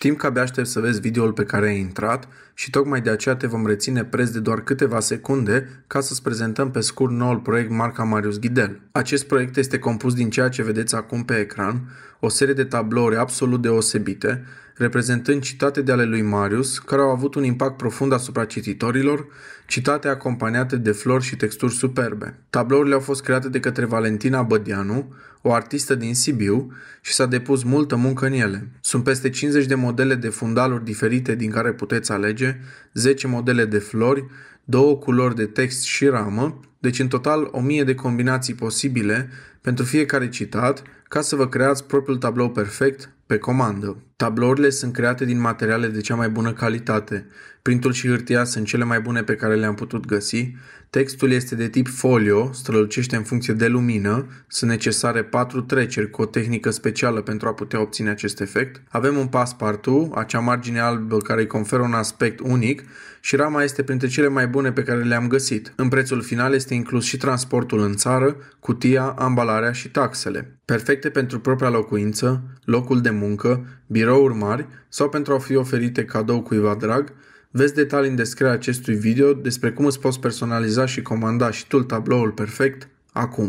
Știm că abia aștept să vezi videoul pe care ai intrat și tocmai de aceea te vom reține preț de doar câteva secunde ca să-ți prezentăm pe scurt noul proiect Marca Marius Ghidel. Acest proiect este compus din ceea ce vedeți acum pe ecran, o serie de tablouri absolut deosebite, reprezentând citate de ale lui Marius, care au avut un impact profund asupra cititorilor, citate acompaniate de flori și texturi superbe. Tablourile au fost create de către Valentina Bădianu, o artistă din Sibiu, și s-a depus multă muncă în ele. Sunt peste 50 de modele de fundaluri diferite din care puteți alege, 10 modele de flori, 2 culori de text și ramă, deci în total 1000 de combinații posibile pentru fiecare citat, ca să vă creați propriul tablou perfect pe comandă. Tablourile sunt create din materiale de cea mai bună calitate. Printul și hârtia sunt cele mai bune pe care le-am putut găsi. Textul este de tip folio, strălucește în funcție de lumină. Sunt necesare 4 treceri cu o tehnică specială pentru a putea obține acest efect. Avem un passepartout, acea margine albă care îi conferă un aspect unic, și rama este printre cele mai bune pe care le-am găsit. În prețul final este inclus și transportul în țară, cutia, ambalarea și taxele. Perfecte pentru propria locuință, locul de muncă, birouri mari sau pentru a fi oferite cadou cuiva drag. Vezi detalii în descrierea acestui video despre cum îți poți personaliza și comanda și tu tabloul perfect acum.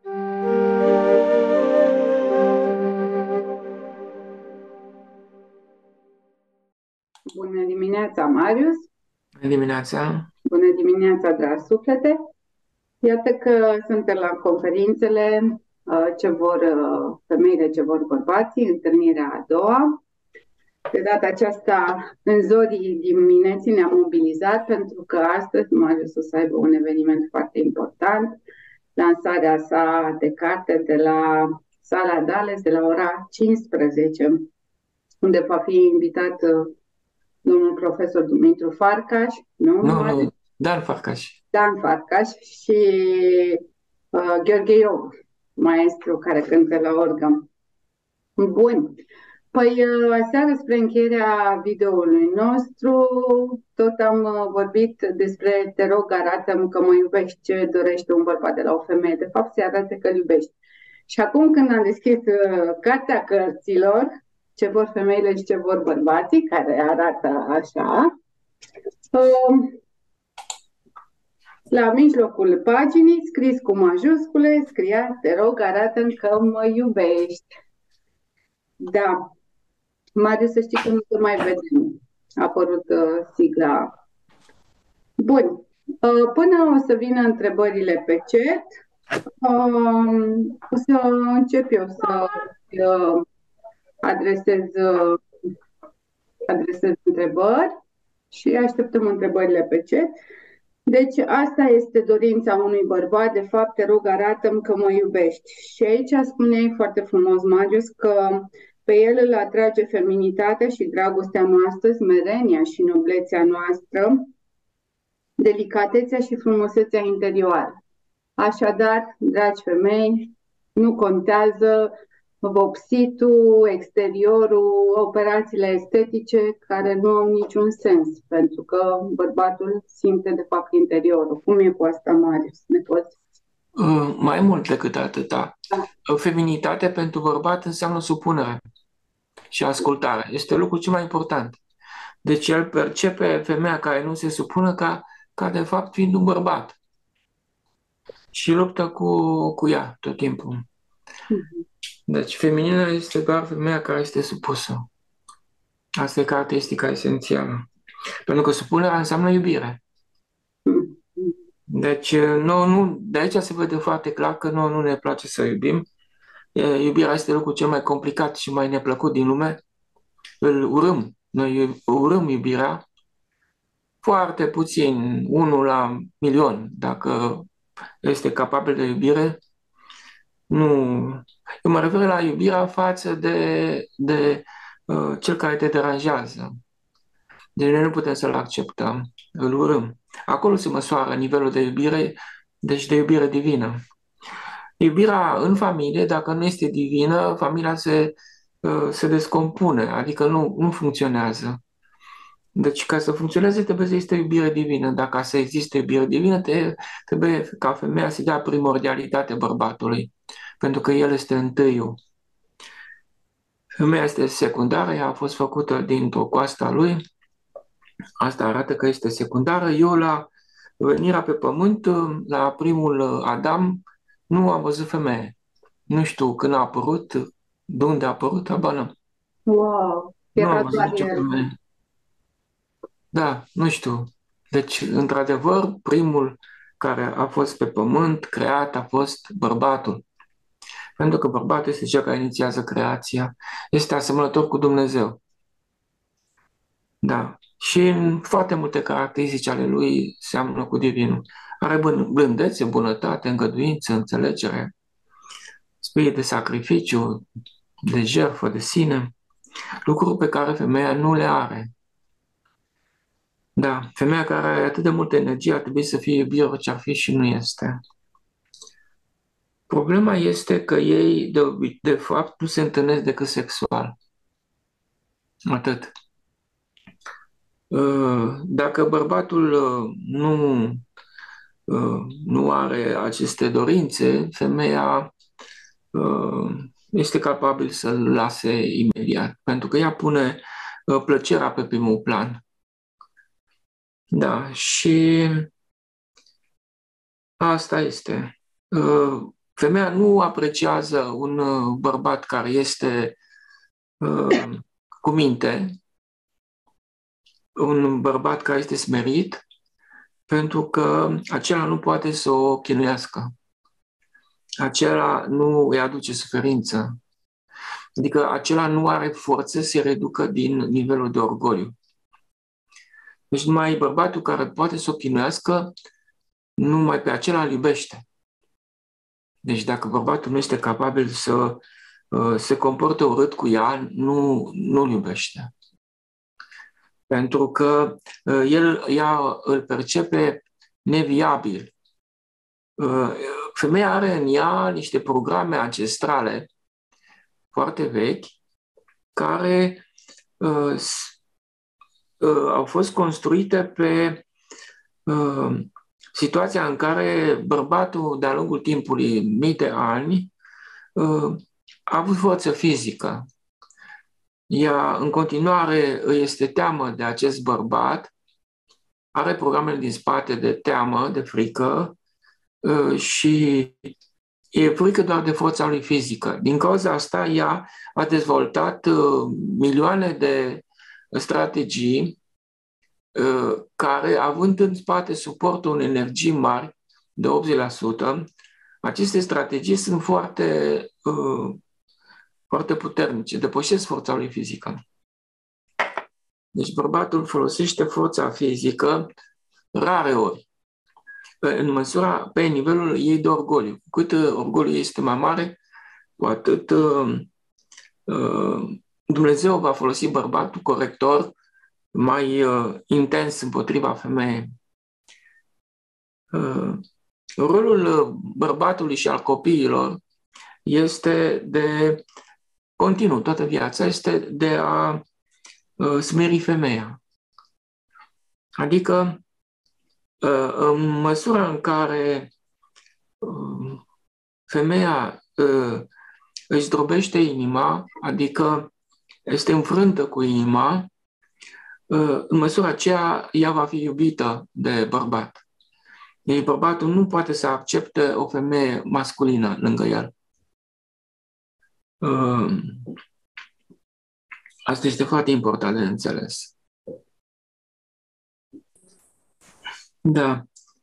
Bună dimineața, Marius! Bună dimineața! Bună dimineața, dragi suflete! Iată că suntem la conferințele ce vor femeile, ce vor bărbații, întâlnirea a doua. De data aceasta, în zorii dimineții ne-am mobilizat pentru că astăzi Marius o să aibă un eveniment foarte important, lansarea sa de carte de la Sala Dales de la ora 15, unde va fi invitat domnul profesor Dumitru Farcaș, Nu, Dan Farcaș. Dan Farcaș și Gheorghe Iov, maestru care cântă la orgă. Bun. Păi, aseară, spre încheierea videoului nostru, tot am vorbit despre te rog, arată-mi că mă iubești, ce dorește un bărbat de la o femeie. De fapt, se arată că îl iubești. Și acum când am deschis cartea cărților, ce vor femeile și ce vor bărbații, care arată așa, la mijlocul paginii, scris cu majuscule, scria te rog, arată-mi că mă iubești. Da. Marius, să știi că nu te mai vedem. A apărut sigla. Bun. Până o să vină întrebările pe chat, o să încep eu să adresez întrebări și așteptăm întrebările pe chat. Deci asta este dorința unui bărbat, de fapt, te rog, arată-mi că mă iubești. Și aici spuneai foarte frumos, Marius, că pe el îl atrage feminitatea și dragostea noastră, smerenia și noblețea noastră, delicatețea și frumusețea interioară. Așadar, dragi femei, nu contează vopsitul, exteriorul, operațiile estetice care nu au niciun sens, pentru că bărbatul simte de fapt interiorul. Cum e cu asta, Marius? Ne poți? Mai mult decât atâta. Feminitate pentru bărbat înseamnă supunere și ascultare. Este lucrul cel mai important. Deci el percepe femeia care nu se supune ca de fapt fiind un bărbat. Și luptă cu ea tot timpul. Deci feminină este doar femeia care este supusă. Asta e caracteristica esențială. Pentru că supunerea înseamnă iubire. Deci de aici se vede foarte clar că nouă nu ne place să iubim. Iubirea este lucrul cel mai complicat și mai neplăcut din lume. Îl urâm. Noi urâm iubirea. Foarte puțin, 1 la milion, dacă este capabil de iubire. Nu. Eu mă refer la iubirea față de cel care te deranjează. Deci noi nu putem să-l acceptăm, îl urâm. Acolo se măsoară nivelul de iubire, deci de iubire divină. Iubirea în familie, dacă nu este divină, familia se descompune, adică nu funcționează. Deci ca să funcționeze trebuie să existe iubire divină. Dacă să existe iubire divină, trebuie ca femeia să dea primordialitate bărbatului, pentru că el este întâiul. Femeia este secundară, ea a fost făcută dintr-o coastă a lui. Asta arată că este secundară. Eu la venirea pe pământ, la primul Adam, nu am văzut femeie. Nu știu când a apărut, de unde a apărut, habar n-am. Wow, Nu am era văzut doar nicio el. femeie. Da, nu știu. Deci, într-adevăr, primul care a fost pe pământ creat a fost bărbatul. Pentru că bărbatul este cel care inițiază creația, este asemănător cu Dumnezeu. Da. Și în foarte multe caracteristici ale lui seamănă cu divinul. Are blândețe, bunătate, îngăduință, înțelegere, spirit de sacrificiu, de jertfă, de sine, lucruri pe care femeia nu le are. Da, femeia care are atât de multă energie ar trebui să fie iubire orice ar fi și nu este. Problema este că ei, de fapt, nu se întâlnesc decât sexual. Atât. Dacă bărbatul nu are aceste dorințe, femeia este capabil să-l lase imediat, pentru că ea pune plăcerea pe primul plan. Da, și asta este. Femeia nu apreciază un bărbat care este cu minte, un bărbat care este smerit, pentru că acela nu poate să o chinuiască. Acela nu îi aduce suferință. Adică acela nu are forță să se reducă din nivelul de orgoliu. Deci numai bărbatul care poate să o chinuiască, numai pe acela îl iubește. Deci dacă bărbatul nu este capabil să se comporte urât cu ea, nu-l iubește. Pentru că ea îl percepe neviabil. Femeia are în ea niște programe ancestrale foarte vechi care au fost construite pe situația în care bărbatul de-a lungul timpului, mii de ani, a avut forță fizică. Ea în continuare îi este teamă de acest bărbat, are programele din spate de teamă, de frică și e frică doar de forța lui fizică. Din cauza asta, ea a dezvoltat milioane de strategii care, având în spate suportul unei energii mari de 80%, aceste strategii sunt foarte, foarte puternice, depășesc forța lui fizică. Deci bărbatul folosește forța fizică rare ori, pe nivelul ei de orgoliu. Cu cât orgoliul este mai mare, cu atât Dumnezeu va folosi bărbatul corector mai intens împotriva femeii. Rolul bărbatului și al copiilor este de continuu, toată viața, este de a smeri femeia. Adică, în măsura în care femeia își zdrobește inima, adică este înfrântă cu inima, în măsura aceea ea va fi iubită de bărbat. Deci bărbatul nu poate să accepte o femeie masculină lângă el. Asta este foarte important de înțeles. Da.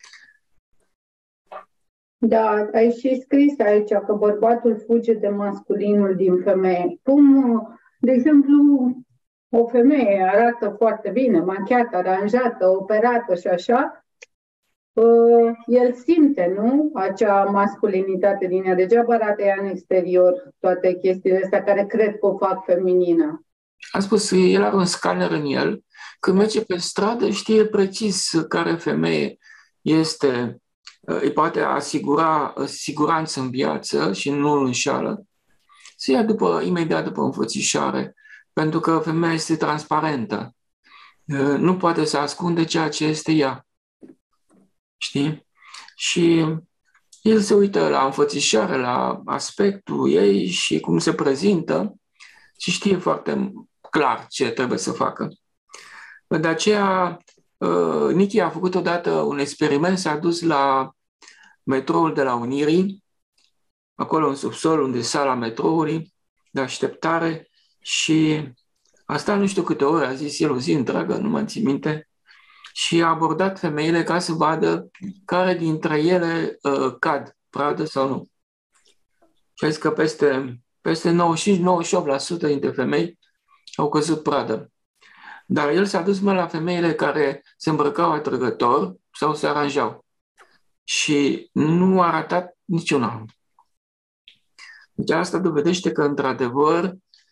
Da, ai și scris aici că bărbatul fuge de masculinul din femeie. Cum, de exemplu, o femeie arată foarte bine, machiată, aranjată, operată și așa, el simte, nu? Acea masculinitate din ea. Degeaba arată ea în exterior toate chestiile astea care cred că o fac feminină. Am spus, el are un scanner în el. Când merge pe stradă, știe precis care femeie este, îi poate asigura siguranță în viață și nu îl înșală. Se ia imediat după înfățișare, pentru că femeia este transparentă. Nu poate să ascunde ceea ce este ea. Știi? Și el se uită la înfățișare, la aspectul ei și cum se prezintă și știe foarte clar ce trebuie să facă. De aceea, Nichi a făcut odată un experiment, s-a dus la metroul de la Unirii, acolo în subsol, unde e sala metroului, de așteptare, și a stat nu știu câte ore, a zis el o zi întreagă, nu mă țin minte, și a abordat femeile ca să vadă care dintre ele cad pradă sau nu. Și a zis că peste 95-98% dintre femei au căzut pradă. Dar el s-a dus la femeile care se îmbrăcau atrăgător sau se aranjau. Și nu a ratat niciuna. Deci asta dovedește că, într-adevăr,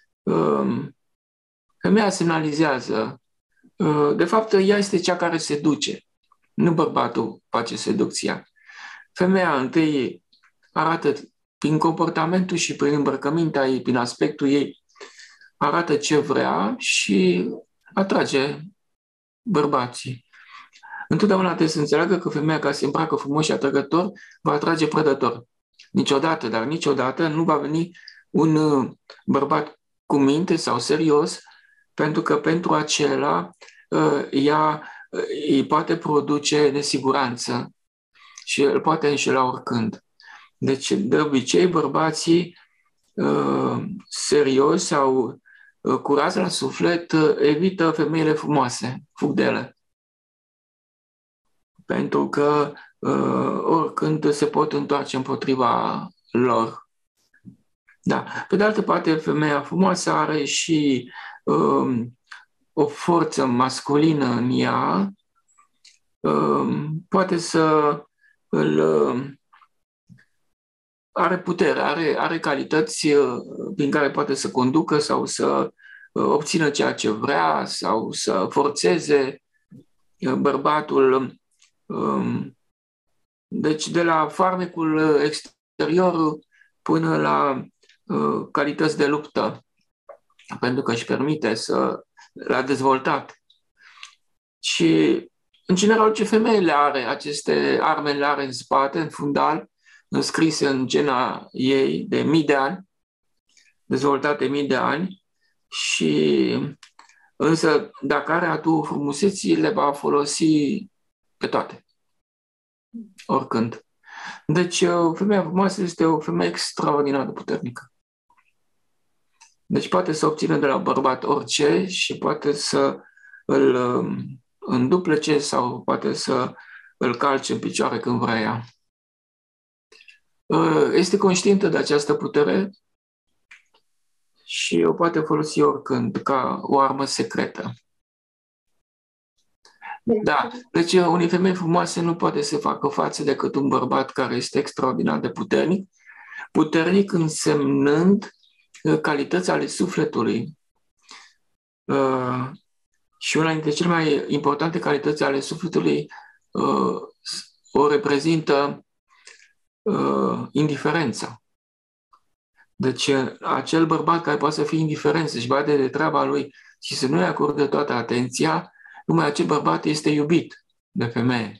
femeia semnalizează. De fapt, ea este cea care se duce. Nu bărbatul face seducția. Femeia întâi arată prin comportamentul și prin îmbrăcămintea ei, prin aspectul ei, arată ce vrea și atrage bărbații. Întotdeauna trebuie să înțeleagă că femeia care se îmbracă frumos și atrăgător va atrage prădător. Niciodată, dar niciodată nu va veni un bărbat cu minte sau serios, pentru că pentru acela ea îi poate produce nesiguranță și îl poate înșela oricând. Deci, de obicei, bărbații serioși sau curați la suflet evită femeile frumoase, fug de ele. Pentru că oricând se pot întoarce împotriva lor. Da. Pe de altă parte, femeia frumoasă are și o forță masculină în ea, poate să are putere, are calități prin care poate să conducă sau să obțină ceea ce vrea sau să forțeze bărbatul. Deci de la farmecul exterior până la calități de luptă, pentru că își permite să l-a dezvoltat. Și în general ce femeie le are, aceste arme le are în spate, în fundal, înscrise în gena ei de mii de ani, dezvoltate mii de ani, și însă dacă are atu frumuseții, le va folosi pe toate, oricând. Deci femeia frumoasă este o femeie extraordinar de puternică. Deci poate să obțină de la bărbat orice și poate să îl înduplece sau poate să îl calce în picioare când vrea ea. Este conștientă de această putere și o poate folosi oricând ca o armă secretă. Da, deci unei femei frumoase nu poate să facă față decât un bărbat care este extraordinar de puternic, puternic însemnând calități ale sufletului. Și una dintre cele mai importante calități ale sufletului o reprezintă indiferența. Deci acel bărbat care poate să fie indiferent, să-și bate de treaba lui și să nu-i acorde toată atenția, numai acel bărbat este iubit de femeie.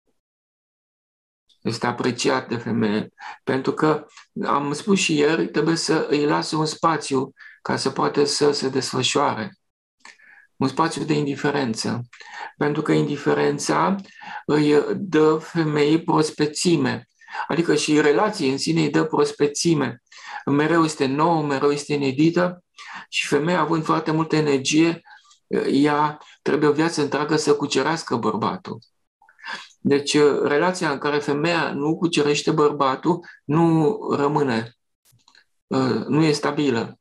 Este apreciat de femeie. Pentru că, am spus și ieri, trebuie să îi lasă un spațiu ca să poată să se desfășoare. Un spațiu de indiferență. Pentru că indiferența îi dă femeii prospețime. Adică și relația în sine îi dă prospețime. Mereu este nouă, mereu este inedită și femeia, având foarte multă energie, ea trebuie o viață întreagă să cucerească bărbatul. Deci relația în care femeia nu cucerește bărbatul nu rămâne, nu e stabilă.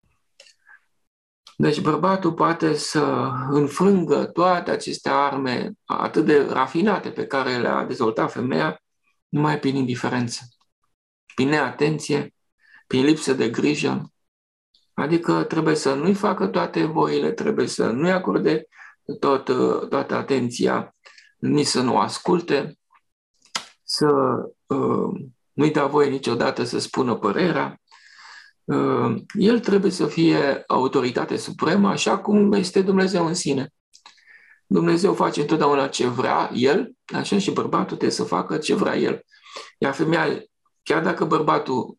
Deci bărbatul poate să înfrângă toate aceste arme atât de rafinate pe care le-a dezvoltat femeia numai prin indiferență, prin neatenție, prin lipsă de grijă. Adică trebuie să nu-i facă toate voile, trebuie să nu-i acorde toată atenția, nici să nu asculte, să nu-i da voie niciodată să spună părerea. El trebuie să fie autoritate supremă, așa cum este Dumnezeu în sine. Dumnezeu face întotdeauna ce vrea El, așa și bărbatul trebuie să facă ce vrea el. Iar femeia, chiar dacă bărbatul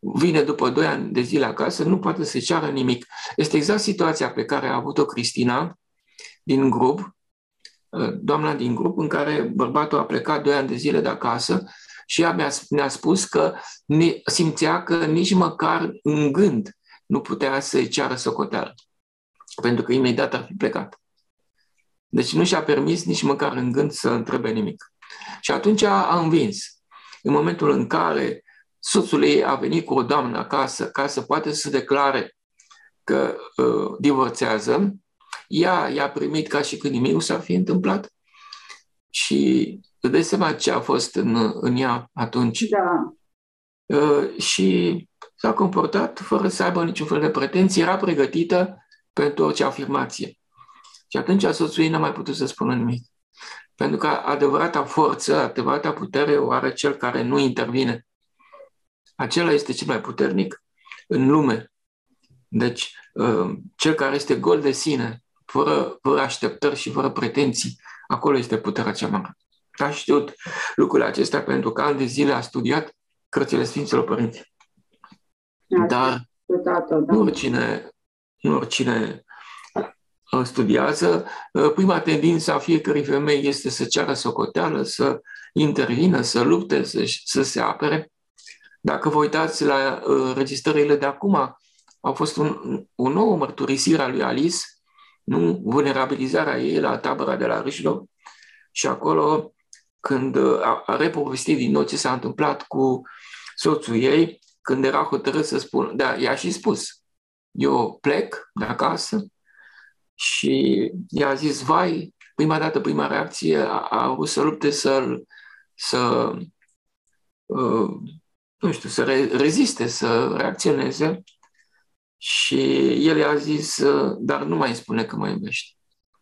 vine după 2 ani de zile acasă, nu poate să ceară nimic. Este exact situația pe care a avut-o Cristina din grup, doamna din grup, în care bărbatul a plecat 2 ani de zile de acasă și ea ne-a spus că simțea că nici măcar în gând nu putea să-i ceară socoteală, pentru că imediat ar fi plecat. Deci nu și-a permis nici măcar în gând să întrebe nimic. Și atunci a învins. În momentul în care soțul ei a venit cu o doamnă acasă ca să poată să declare că divorțează, ea i-a primit ca și când nimic nu s-ar fi întâmplat. Și îți dai seama ce a fost în ea atunci. Da. Și s-a comportat fără să aibă niciun fel de pretenții, era pregătită pentru orice afirmație. Și atunci soțul ei n-a mai putut să spună nimic. Pentru că adevărata forță, adevărata putere o are cel care nu intervine. Acela este cel mai puternic în lume. Deci, cel care este gol de sine, fără așteptări și fără pretenții, acolo este puterea cea mare. A știut lucrurile acestea pentru că ani de zile a studiat cărțile Sfinților Părinți. Dar nu oricine studiază, prima tendință a fiecărei femei este să ceară socoteală, să intervină, să lupte, să se apere. Dacă vă uitați la registrările de acum, au fost o nouă mărturisire a lui Alice, nu? Vulnerabilizarea ei la tabăra de la Râșlov, și acolo, când a repovestit din nou ce s-a întâmplat cu soțul ei, când era hotărât să spună, da, i-a și spus, eu plec de acasă, și i-a zis, vai, prima reacție a vrut să lupte, să reziste, să reacționeze, și el i-a zis, dar nu mai spune că mă iubești.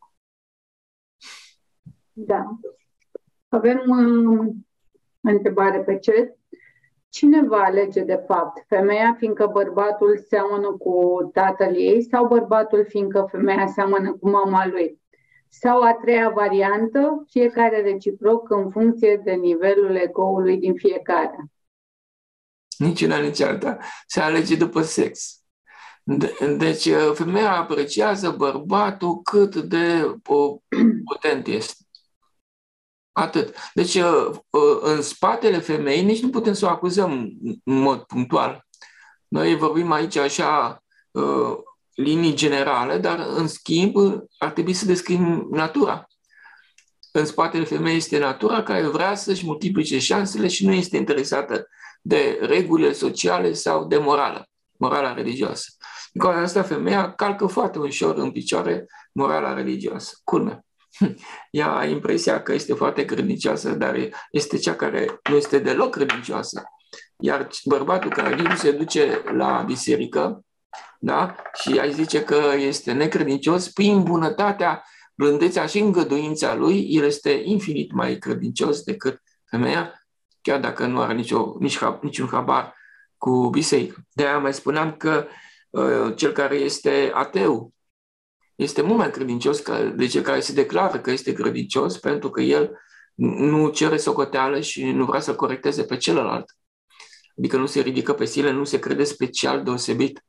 Da. Avem întrebare pe chat. Cine va alege de fapt? Femeia fiindcă bărbatul seamănă cu tatăl ei sau bărbatul fiindcă femeia seamănă cu mama lui? Sau a treia variantă, fiecare reciproc în funcție de nivelul ego-ului din fiecare? Nici una, nici alta. Se alege după sex. Deci femeia apreciază bărbatul cât de potent este. Atât. Deci, în spatele femeii nici nu putem să o acuzăm în mod punctual. Noi vorbim aici așa linii generale, dar în schimb ar trebui să descriem natura. În spatele femeii este natura care vrea să-și multiplice șansele și nu este interesată de regulile sociale sau de morala religioasă. Din cauza asta, femeia calcă foarte ușor în picioare morala religioasă. Culmea. Ea are impresia că este foarte credincioasă, dar este cea care nu este deloc credincioasă. Iar bărbatul care nici nu se duce la biserică, da? Și ai zice că este necredincios, prin bunătatea, blândețea și îngăduința lui, el este infinit mai credincios decât femeia, chiar dacă nu are niciun habar cu biserică. De-aia mai spuneam că cel care este ateu este mult mai credincios de cel care se declară că este credincios, pentru că el nu cere socoteală și nu vrea să corecteze pe celălalt. Adică nu se ridică pe sine, nu se crede special deosebit.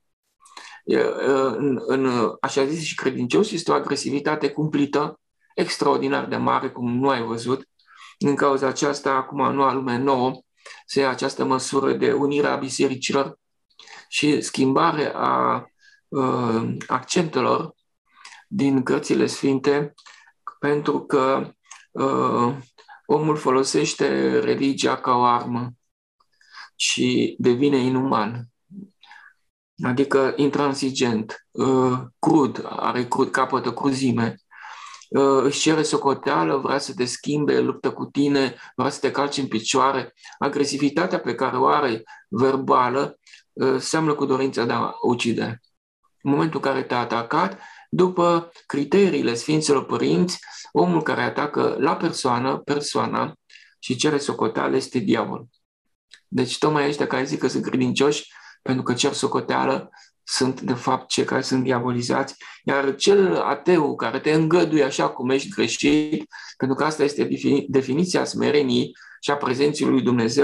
În așa zis și credincios este o agresivitate cumplită, extraordinar de mare, cum nu ai văzut. Din cauza aceasta, acum noua lume nouă se ia această măsură de unire a bisericilor și schimbare a accentelor din cărțile sfinte, pentru că omul folosește religia ca o armă și devine inuman, adică intransigent, crud, capătă cruzime, își cere socoteală, vrea să te schimbe, luptă cu tine, vrea să te calci în picioare. Agresivitatea pe care o are verbală seamănă cu dorința de a ucide. În momentul în care te-a atacat, după criteriile Sfinților Părinți, omul care atacă la persoana și cere socoteală este diavolul. Deci tocmai ăștia care zic că sunt credincioși pentru că cer socoteală sunt de fapt cei care sunt diabolizați, iar cel ateu care te îngăduie așa cum ești greșit, pentru că asta este definiția smereniei și a prezenței lui Dumnezeu,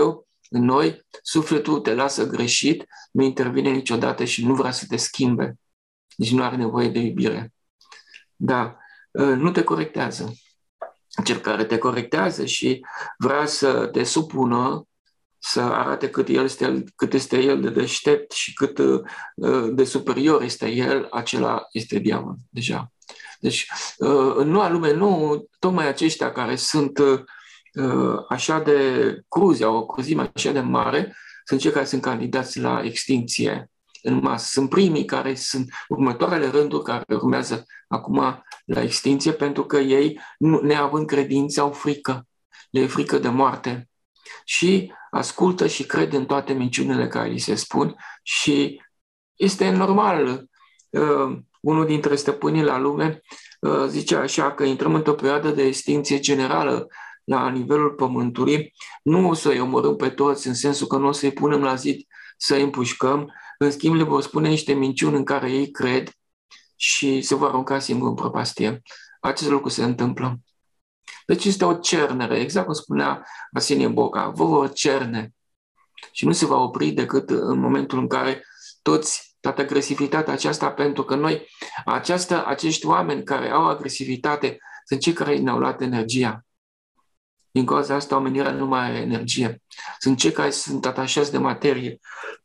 în noi, sufletul te lasă greșit, nu intervine niciodată și nu vrea să te schimbe. Deci nu are nevoie de iubire. Da, nu te corectează. Cel care te corectează și vrea să te supună, să arate cât este el de deștept și cât de superior este el, acela este diavol deja. Deci, în noua lume, nu tocmai aceștia care sunt așa de cruzi, au o cruzime așa de mare, sunt cei care sunt candidați la extinție în masă. Sunt primii care sunt următoarele rânduri care urmează acum la extinție, pentru că ei, neavând credință, au frică. Le e frică de moarte. Și ascultă și crede în toate minciunile care îi se spun și este normal. Unul dintre stăpânii la lume zice așa că intrăm într-o perioadă de extinție generală la nivelul pământului. Nu o să-i omorâm pe toți în sensul că nu o să-i punem la zid să-i împușcăm. În schimb, le vor spune niște minciuni în care ei cred și se vor arunca singur în prăpastie. Acest lucru se întâmplă. Deci este o cernere, exact cum spunea Arsenie Boca, vă vor cerne și nu se va opri decât în momentul în care toată agresivitatea aceasta, pentru că noi, acești oameni care au agresivitate, sunt cei care ne-au luat energia. Din cauza asta, omenirea nu mai are energie. Sunt cei care sunt atașați de materie.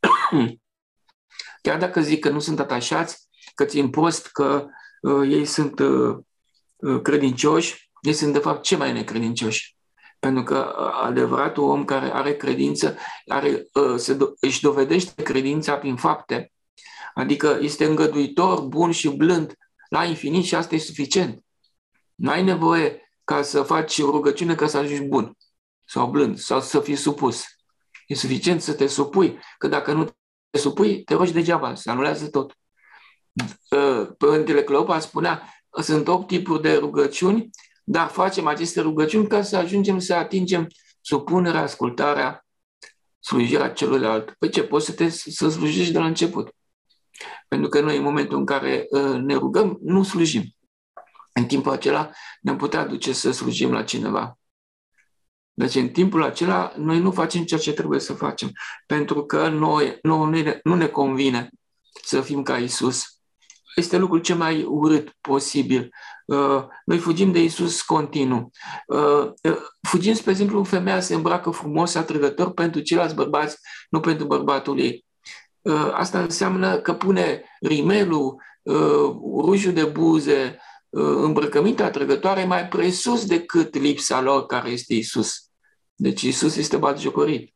Chiar dacă zic că nu sunt atașați, că țin post, că ei sunt credincioși, ei sunt de fapt cei mai necredincioși. Pentru că adevăratul om care are credință își dovedește credința prin fapte. Adică este îngăduitor, bun și blând la infinit și asta e suficient. Nu ai nevoie ca să faci rugăciune ca să ajungi bun sau blând sau să fii supus. E suficient să te supui, că dacă nu te supui, te rogi degeaba, se anulează tot. Părintele Cleopa spunea, sunt 8 tipuri de rugăciuni, dar facem aceste rugăciuni ca să ajungem să atingem supunerea, ascultarea, slujirea celuilalt. Păi ce, poți să slujești de la început. Pentru că noi în momentul în care ne rugăm, nu slujim. În timpul acela ne-am putea duce să slujim la cineva. Deci în timpul acela noi nu facem ceea ce trebuie să facem. Pentru că nu ne convine să fim ca Isus. Este lucrul cel mai urât posibil. Noi fugim de Isus continuu. Fugim, spre exemplu, femeia se îmbracă frumos, atrăgător pentru ceilalți bărbați, nu pentru bărbatul ei. Asta înseamnă că pune rimelul, rujul de buze, îmbrăcămintea atrăgătoare mai presus decât lipsa lor care este Isus. Deci Isus este batjocorit.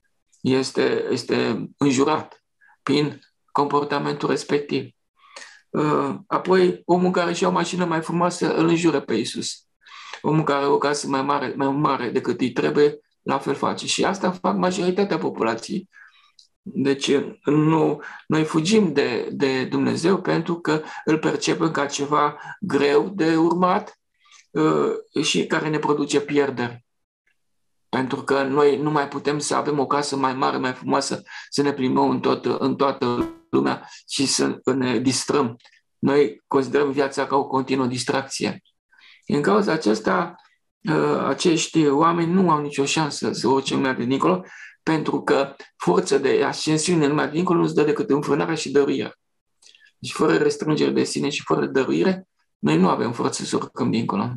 Este înjurat prin comportamentul respectiv. Apoi, omul care și-a o mașină mai frumoasă îl înjură pe Isus. Omul care are o casă mai mare decât îi trebuie, la fel face. Și asta fac majoritatea populației. Deci noi fugim de Dumnezeu pentru că îl percepem ca ceva greu de urmat și care ne produce pierderi. Pentru că noi nu mai putem să avem o casă mai mare, mai frumoasă, să ne plimbăm în toată lumea și să ne distrăm. Noi considerăm viața ca o continuă distracție. În cauza aceasta, acești oameni nu au nicio șansă să urce în lumea de dincolo, pentru că forța de ascensiune în lumea de dincolo nu-ți dă decât înfrânarea și dăruirea. Deci fără restrângere de sine și fără dăruire, noi nu avem forță să urcăm dincolo.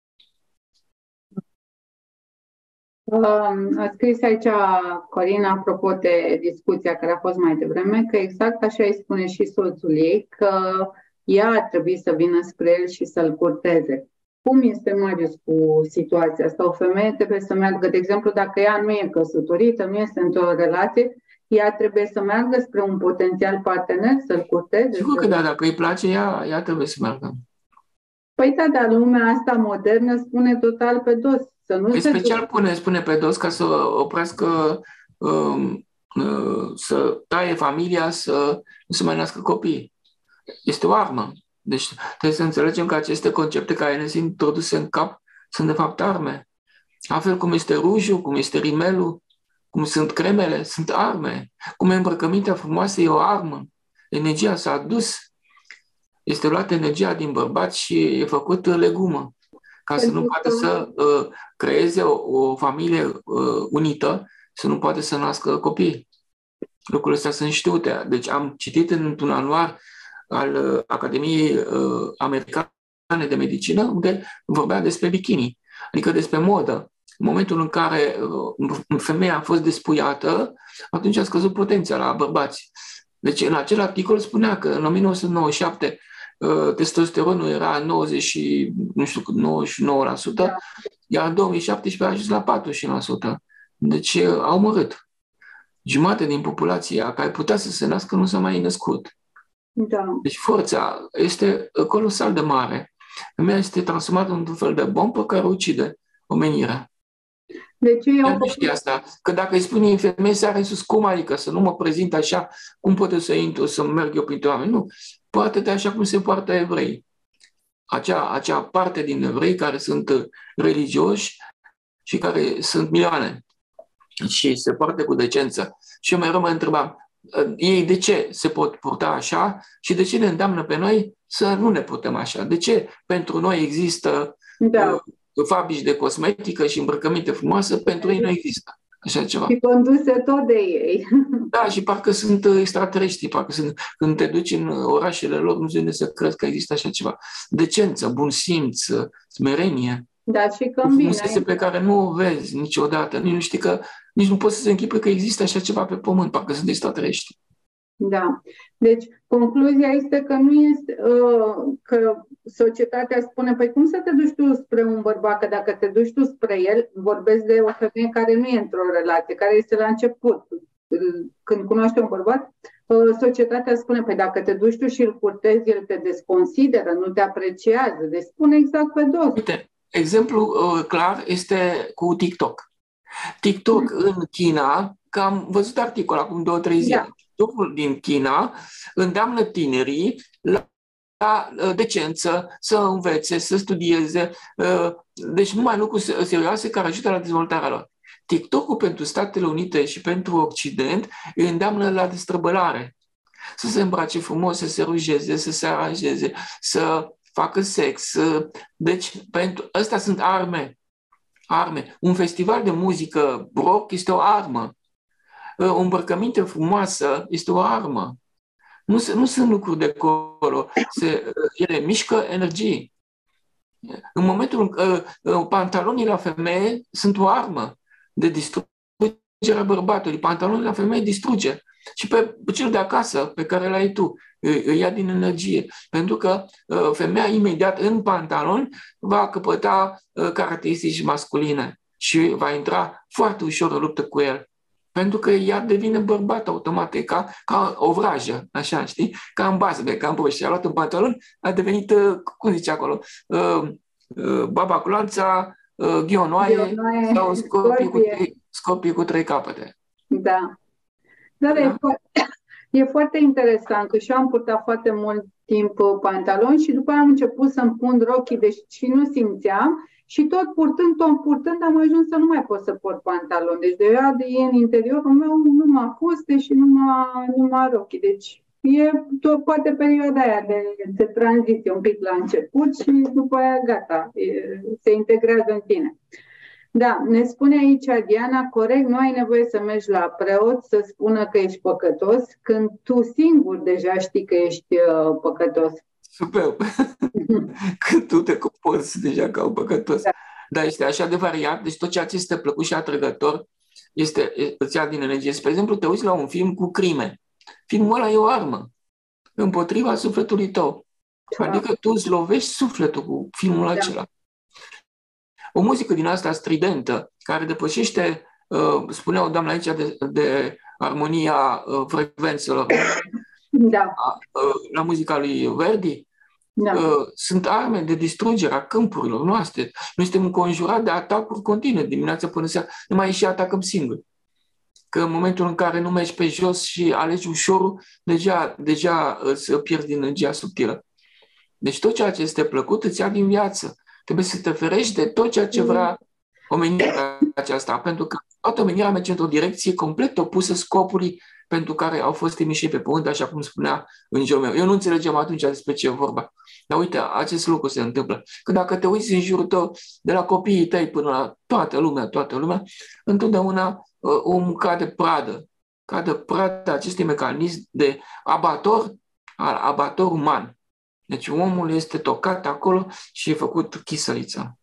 A scris aici Corina, apropo de discuția care a fost mai devreme, că exact așa îi spune și soțul ei, că ea ar trebui să vină spre el și să-l curteze. Cum este, Marius, cu situația asta? O femeie trebuie să meargă, de exemplu, dacă ea nu e căsătorită, nu este într-o relație, ea trebuie să meargă spre un potențial partener, să-l curteze? Sigur că da, dacă îi place, ea trebuie să meargă. Păi da, dar lumea asta modernă spune total pe dos. Special spune pe dos ca să oprească, să taie familia, să nu se mai nască copii. Este o armă. Deci trebuie să înțelegem că aceste concepte care ne sunt introduse în cap sunt de fapt arme. La fel cum este rujul, cum este rimelul, cum sunt cremele, sunt arme. Cum e îmbrăcămintea frumoasă, e o armă. Energia s-a dus. Este luată energia din bărbat și e făcut legumă. Ca să nu poată să creeze o familie unită, să nu poate să nască copii. Lucrurile astea sunt știute. Deci am citit într-un anuar al Academiei Americane de Medicină, unde vorbea despre bikini, adică despre modă. În momentul în care femeia a fost despuiată, atunci a scăzut potența la bărbați. Deci în acel articol spunea că în 1997 testosteronul era 90 și, nu știu, 99%, da. Iar în 2017 a ajuns la 40%. Deci au omorât. Jumătate din populația care putea să se nască nu s-a mai născut. Da. Deci forța este colosal de mare. Femeia este transformată într-un fel de bombă care ucide omenirea. Deci eu nu știu asta. Că dacă îi spune femeie să are sus, cum adică să nu mă prezint așa, cum pot să intru, să merg eu printre oameni? Nu. Poartă-te așa cum se poartă evrei. Acea parte din evrei care sunt religioși și care sunt milioane și se poartă cu decență. Și eu mereu mă întrebam, ei de ce se pot purta așa și de ce ne îndeamnă pe noi să nu ne purtăm așa? De ce pentru noi există fabrici de cosmetică și îmbrăcăminte frumoase, pentru ei nu există așa ceva. Și conduse tot de ei. Da, și parcă sunt extraterestri, parcă sunt, când te duci în orașele lor, nu știu să crezi că există așa ceva. Decență, bun simț, smerenie. Da, și combina. Pe care nu o vezi niciodată. Nici nu știi că, nici nu poți să se închipui că există așa ceva pe pământ, parcă sunt extraterestri. Da. Deci, concluzia este că nu este că societatea spune, păi cum să te duci tu spre un bărbat, că dacă te duci tu spre el, vorbesc de o femeie care nu e într-o relație, care este la început. Când cunoaște un bărbat, societatea spune, păi dacă te duci tu și îl curtezi, el te desconsideră, nu te apreciază. Deci spune exact pe dos. Uite, exemplu clar este cu TikTok. TikTok în China, că am văzut articol acum 2-3 zile. Da. TikTok-ul din China îndeamnă tinerii la decență, să învețe, să studieze, deci numai lucruri serioase care ajută la dezvoltarea lor. TikTok-ul pentru Statele Unite și pentru Occident îi îndeamnă la destrăbălare. Să se îmbrace frumos, să se rujeze, să se aranjeze, să facă sex. Deci, pentru astea sunt arme. Un festival de muzică rock este o armă. O îmbrăcăminte frumoasă este o armă. Nu sunt lucruri de acolo. Ele mișcă energie. În momentul în pantalonii la femeie sunt o armă de distrugerea bărbatului. Pantalonii la femeie distruge. Și pe cel de acasă, pe care l-ai tu, îi ia din energie. Pentru că femeia imediat în pantalon va căpăta caracteristici masculine și va intra foarte ușor în luptă cu el. Pentru că ea devine bărbat automat, e ca o vrajă, așa, știi? Ca în bazme, ca în broșie. A luat un pantalon, a devenit, cum zice acolo, baba cu lanța, ghionoaie sau scopii cu 3 capete. Da. Dar da? E foarte interesant că și eu am purtat foarte mult timp pantaloni și după aia am început să-mi pun rochii, deci nu simțeam. Și tot purtând, am ajuns să nu mai pot să port pantaloni. Deci deja în interiorul meu nu m-a fuste și nu m-a rochii. Deci e tot poate perioada aia de tranziție un pic la început și după aia gata, se integrează în tine. Da, ne spune aici Diana, corect, nu ai nevoie să mergi la preot să spună că ești păcătos, când tu singur deja știi că ești păcătos. Super! Când tu te comporți deja ca un păcătos. Da. Dar este așa de variat, deci tot ceea ce este plăcut și atrăgător îți ia din energie. Spre exemplu, te uiți la un film cu crime. Filmul ăla e o armă împotriva sufletului tău. Da. Adică tu îți lovești sufletul cu filmul acela. O muzică din asta stridentă, care depășește, spunea doamna aici, de armonia frecvențelor la muzica lui Verdi, sunt arme de distrugere a câmpurilor noastre. Noi suntem înconjurați de atacuri continue, dimineața până seara, nu mai și atacăm singuri. Că în momentul în care nu mergi pe jos și alegi ușorul, deja îți pierzi din energia subtilă. Deci tot ceea ce este plăcut îți ia din viață. Trebuie să te ferești de tot ceea ce vrea omenirea aceasta, pentru că toată omenirea merge într-o direcție complet opusă scopului pentru care au fost trimiși pe pământ, așa cum spunea îngerul meu. Eu nu înțelegem atunci despre ce e vorba. Dar uite, acest lucru se întâmplă. Că dacă te uiți în jurul tău, de la copiii tăi până la toată lumea, întotdeauna omul cade pradă acestui mecanism de abator uman. Deci omul este tocat acolo și e făcut chisăliță.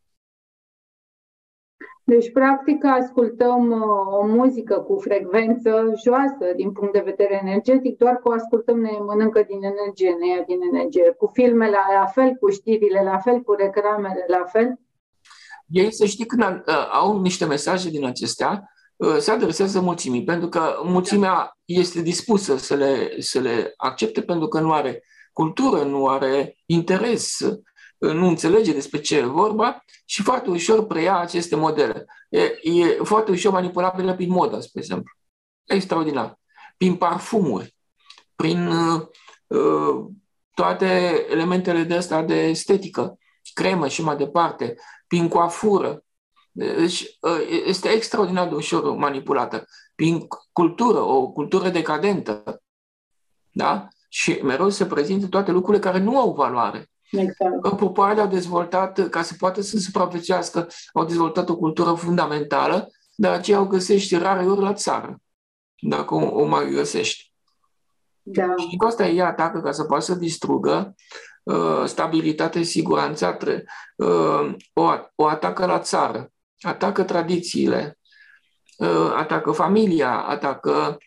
Deci, practic, ascultăm o muzică cu frecvență joasă din punct de vedere energetic, doar că o ascultăm, ne mănâncă din energie, ne ia din energie. Cu filmele la fel, cu știrile la fel, cu reclamele la fel. Ei, să știi, când au niște mesaje din acestea, se adresează mulțimii, pentru că mulțimea este dispusă să le accepte, pentru că nu are cultură, nu are interes, nu înțelege despre ce e vorba și foarte ușor preia aceste modele. E foarte ușor manipulabilă prin modă, spre exemplu. Extraordinar. Prin parfumuri, prin toate elementele de astea de estetică, cremă și mai departe, prin coafură. Deci este extraordinar de ușor manipulată. Prin cultură, o cultură decadentă. Da? Și mereu se prezintă toate lucrurile care nu au valoare. Exact. Popoarele au dezvoltat, ca să poată să supraviețuiască, au dezvoltat o cultură fundamentală, dar aceea o găsești rare ori la țară, dacă o mai găsești. Da. Și cu asta ei atacă ca să poată să distrugă stabilitate, siguranța, o atacă la țară, atacă tradițiile, atacă familia, atacă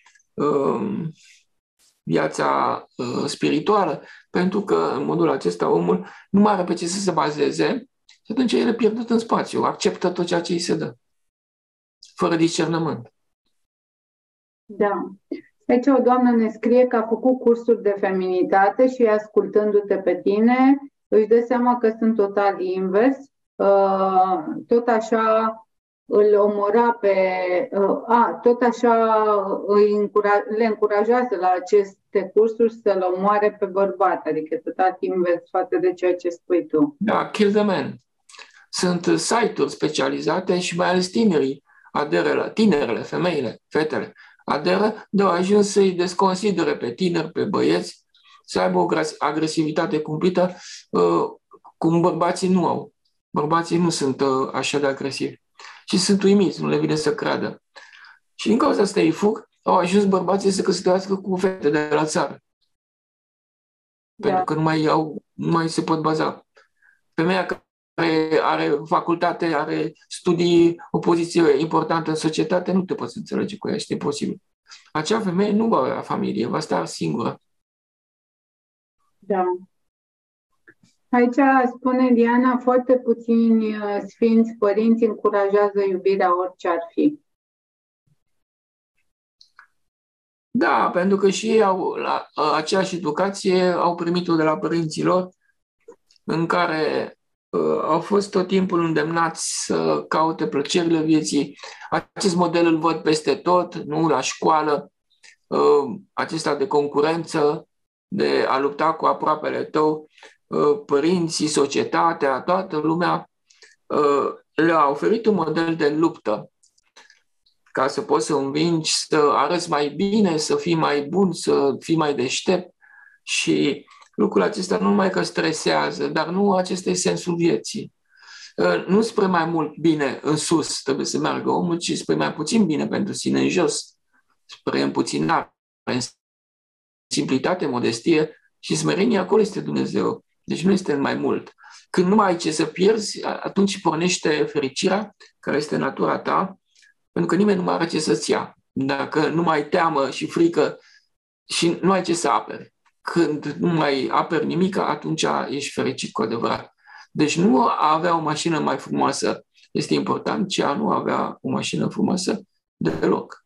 viața spirituală, pentru că în modul acesta omul nu mai are pe ce să se bazeze și atunci el e pierdut în spațiu, acceptă tot ceea ce îi se dă, fără discernământ. Da. Aici o doamnă ne scrie că a făcut cursuri de feminitate și ascultându-te pe tine își dă seama că sunt total invers. Tot așa îl omora pe... tot așa le încurajează la aceste cursuri să-l omoare pe bărbat, adică total invers față de ceea ce spui tu. Da, Kill the Man. Sunt site-uri specializate și mai ales tinerele, femeile, fetele, aderă, de au ajuns să-i desconsidere pe tineri, pe băieți, să aibă o agresivitate cumplită, cum bărbații nu au. Bărbații nu sunt așa de agresivi. Și sunt uimiți, nu le vine să creadă. Și din cauza asta ei fug, au ajuns bărbații să căsătorească cu fete de la țară. Da. Pentru că nu mai se pot baza. Femeia care are facultate, are studii, o poziție importantă în societate, nu te poți înțelege cu ea, este imposibil. Acea femeie nu va avea familie, va sta singură. Da. Aici spune Diana, foarte puțini sfinți părinți încurajează iubirea orice ar fi. Da, pentru că și ei au aceeași educație, au primit-o de la părinții lor, în care au fost tot timpul îndemnați să caute plăcerile vieții. Acest model îl văd peste tot, nu la școală, acesta de concurență, de a lupta cu aproapele tău, părinții, societatea, toată lumea le-a oferit un model de luptă ca să poți să învingi, să arăți mai bine, să fii mai bun, să fii mai deștept. Și lucrul acesta nu numai că stresează, dar nu acesta e sensul vieții. Nu spre mai mult bine în sus trebuie să meargă omul, ci spre mai puțin bine pentru sine în jos, spre împuținare, în simplitate, modestie și smerenie, acolo este Dumnezeu. Deci nu este mai mult. Când nu mai ai ce să pierzi, atunci pornește fericirea, care este natura ta, pentru că nimeni nu mai are ce să-ți ia. Dacă nu mai ai teamă și frică și nu ai ce să aperi. Când nu mai aperi nimic, atunci ești fericit cu adevărat. Deci nu a avea o mașină mai frumoasă este important, ci a nu avea o mașină frumoasă deloc.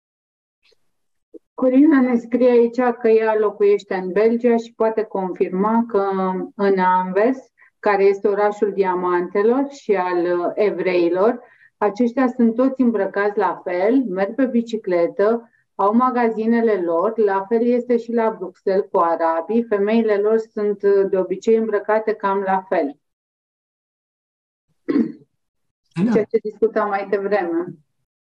Corina ne scrie aici că ea locuiește în Belgia și poate confirma că în Anvers, care este orașul diamantelor și al evreilor, aceștia sunt toți îmbrăcați la fel, merg pe bicicletă, au magazinele lor, la fel este și la Bruxelles cu arabii, femeile lor sunt de obicei îmbrăcate cam la fel. Da. Ceea ce discutam mai devreme.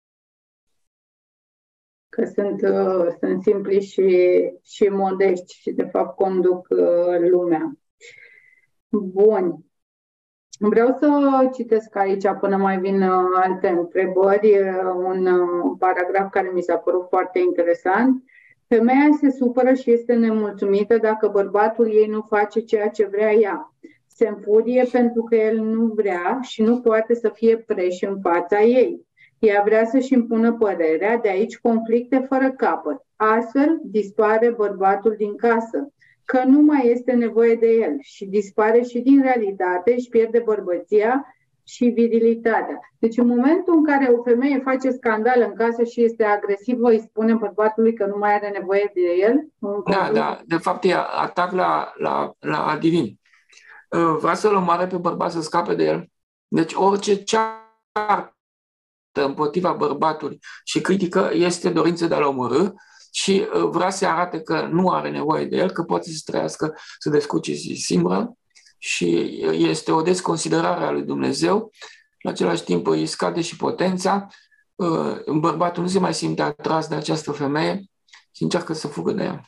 Că sunt simpli și modești și de fapt conduc lumea. Bun. Vreau să citesc aici, până mai vin alte întrebări, un paragraf care mi s-a părut foarte interesant. Femeia se supără și este nemulțumită dacă bărbatul ei nu face ceea ce vrea ea. Se înfurie pentru că el nu vrea și nu poate să fie preș în fața ei. Ea vrea să-și impună părerea, de aici conflicte fără capăt. Astfel dispare bărbatul din casă, că nu mai este nevoie de el și dispare și din realitate, își pierde bărbăția și virilitatea. Deci în momentul în care o femeie face scandal în casă și este agresivă, îi spune bărbatului că nu mai are nevoie de el? Da, de fapt e atac la divin. Vrea să-l omoare pe bărbat, să scape de el. Deci orice ceartă împotriva bărbatului și critică este dorință de a-l omorî și vrea să arate că nu are nevoie de el, că poate să trăiască, să descurce singură și este o desconsiderare a lui Dumnezeu. La același timp îi scade și potența. Bărbatul nu se mai simte atras de această femeie și încearcă să fugă de ea.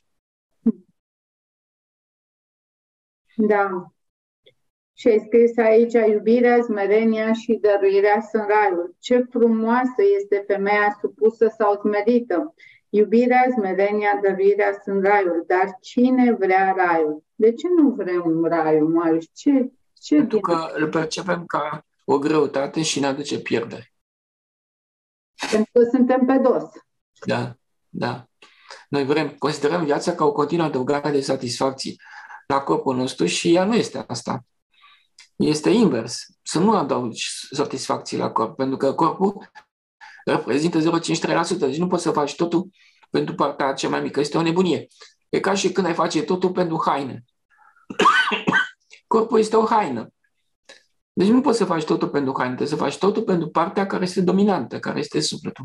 Da. Și ai scris aici, iubirea, smerenia și dăruirea sunt raiul. Ce frumoasă este femeia supusă sau smerită. Iubirea, smerenia, dăruirea sunt raiul. Dar cine vrea raiul? De ce nu vrem raiul, Marius? Pentru că îl percepem ca o greutate și ne aduce pierdere. Pentru că suntem pe dos. Da. Noi considerăm viața ca o continuă adăugare de satisfacții la corpul nostru și ea nu este asta. Este invers. Să nu adaugi satisfacții la corp, pentru că corpul reprezintă 0,53%, deci nu poți să faci totul pentru partea cea mai mică. Este o nebunie. E ca și când ai face totul pentru haine. Corpul este o haină. Deci nu poți să faci totul pentru haine, trebuie să faci totul pentru partea care este dominantă, care este sufletul.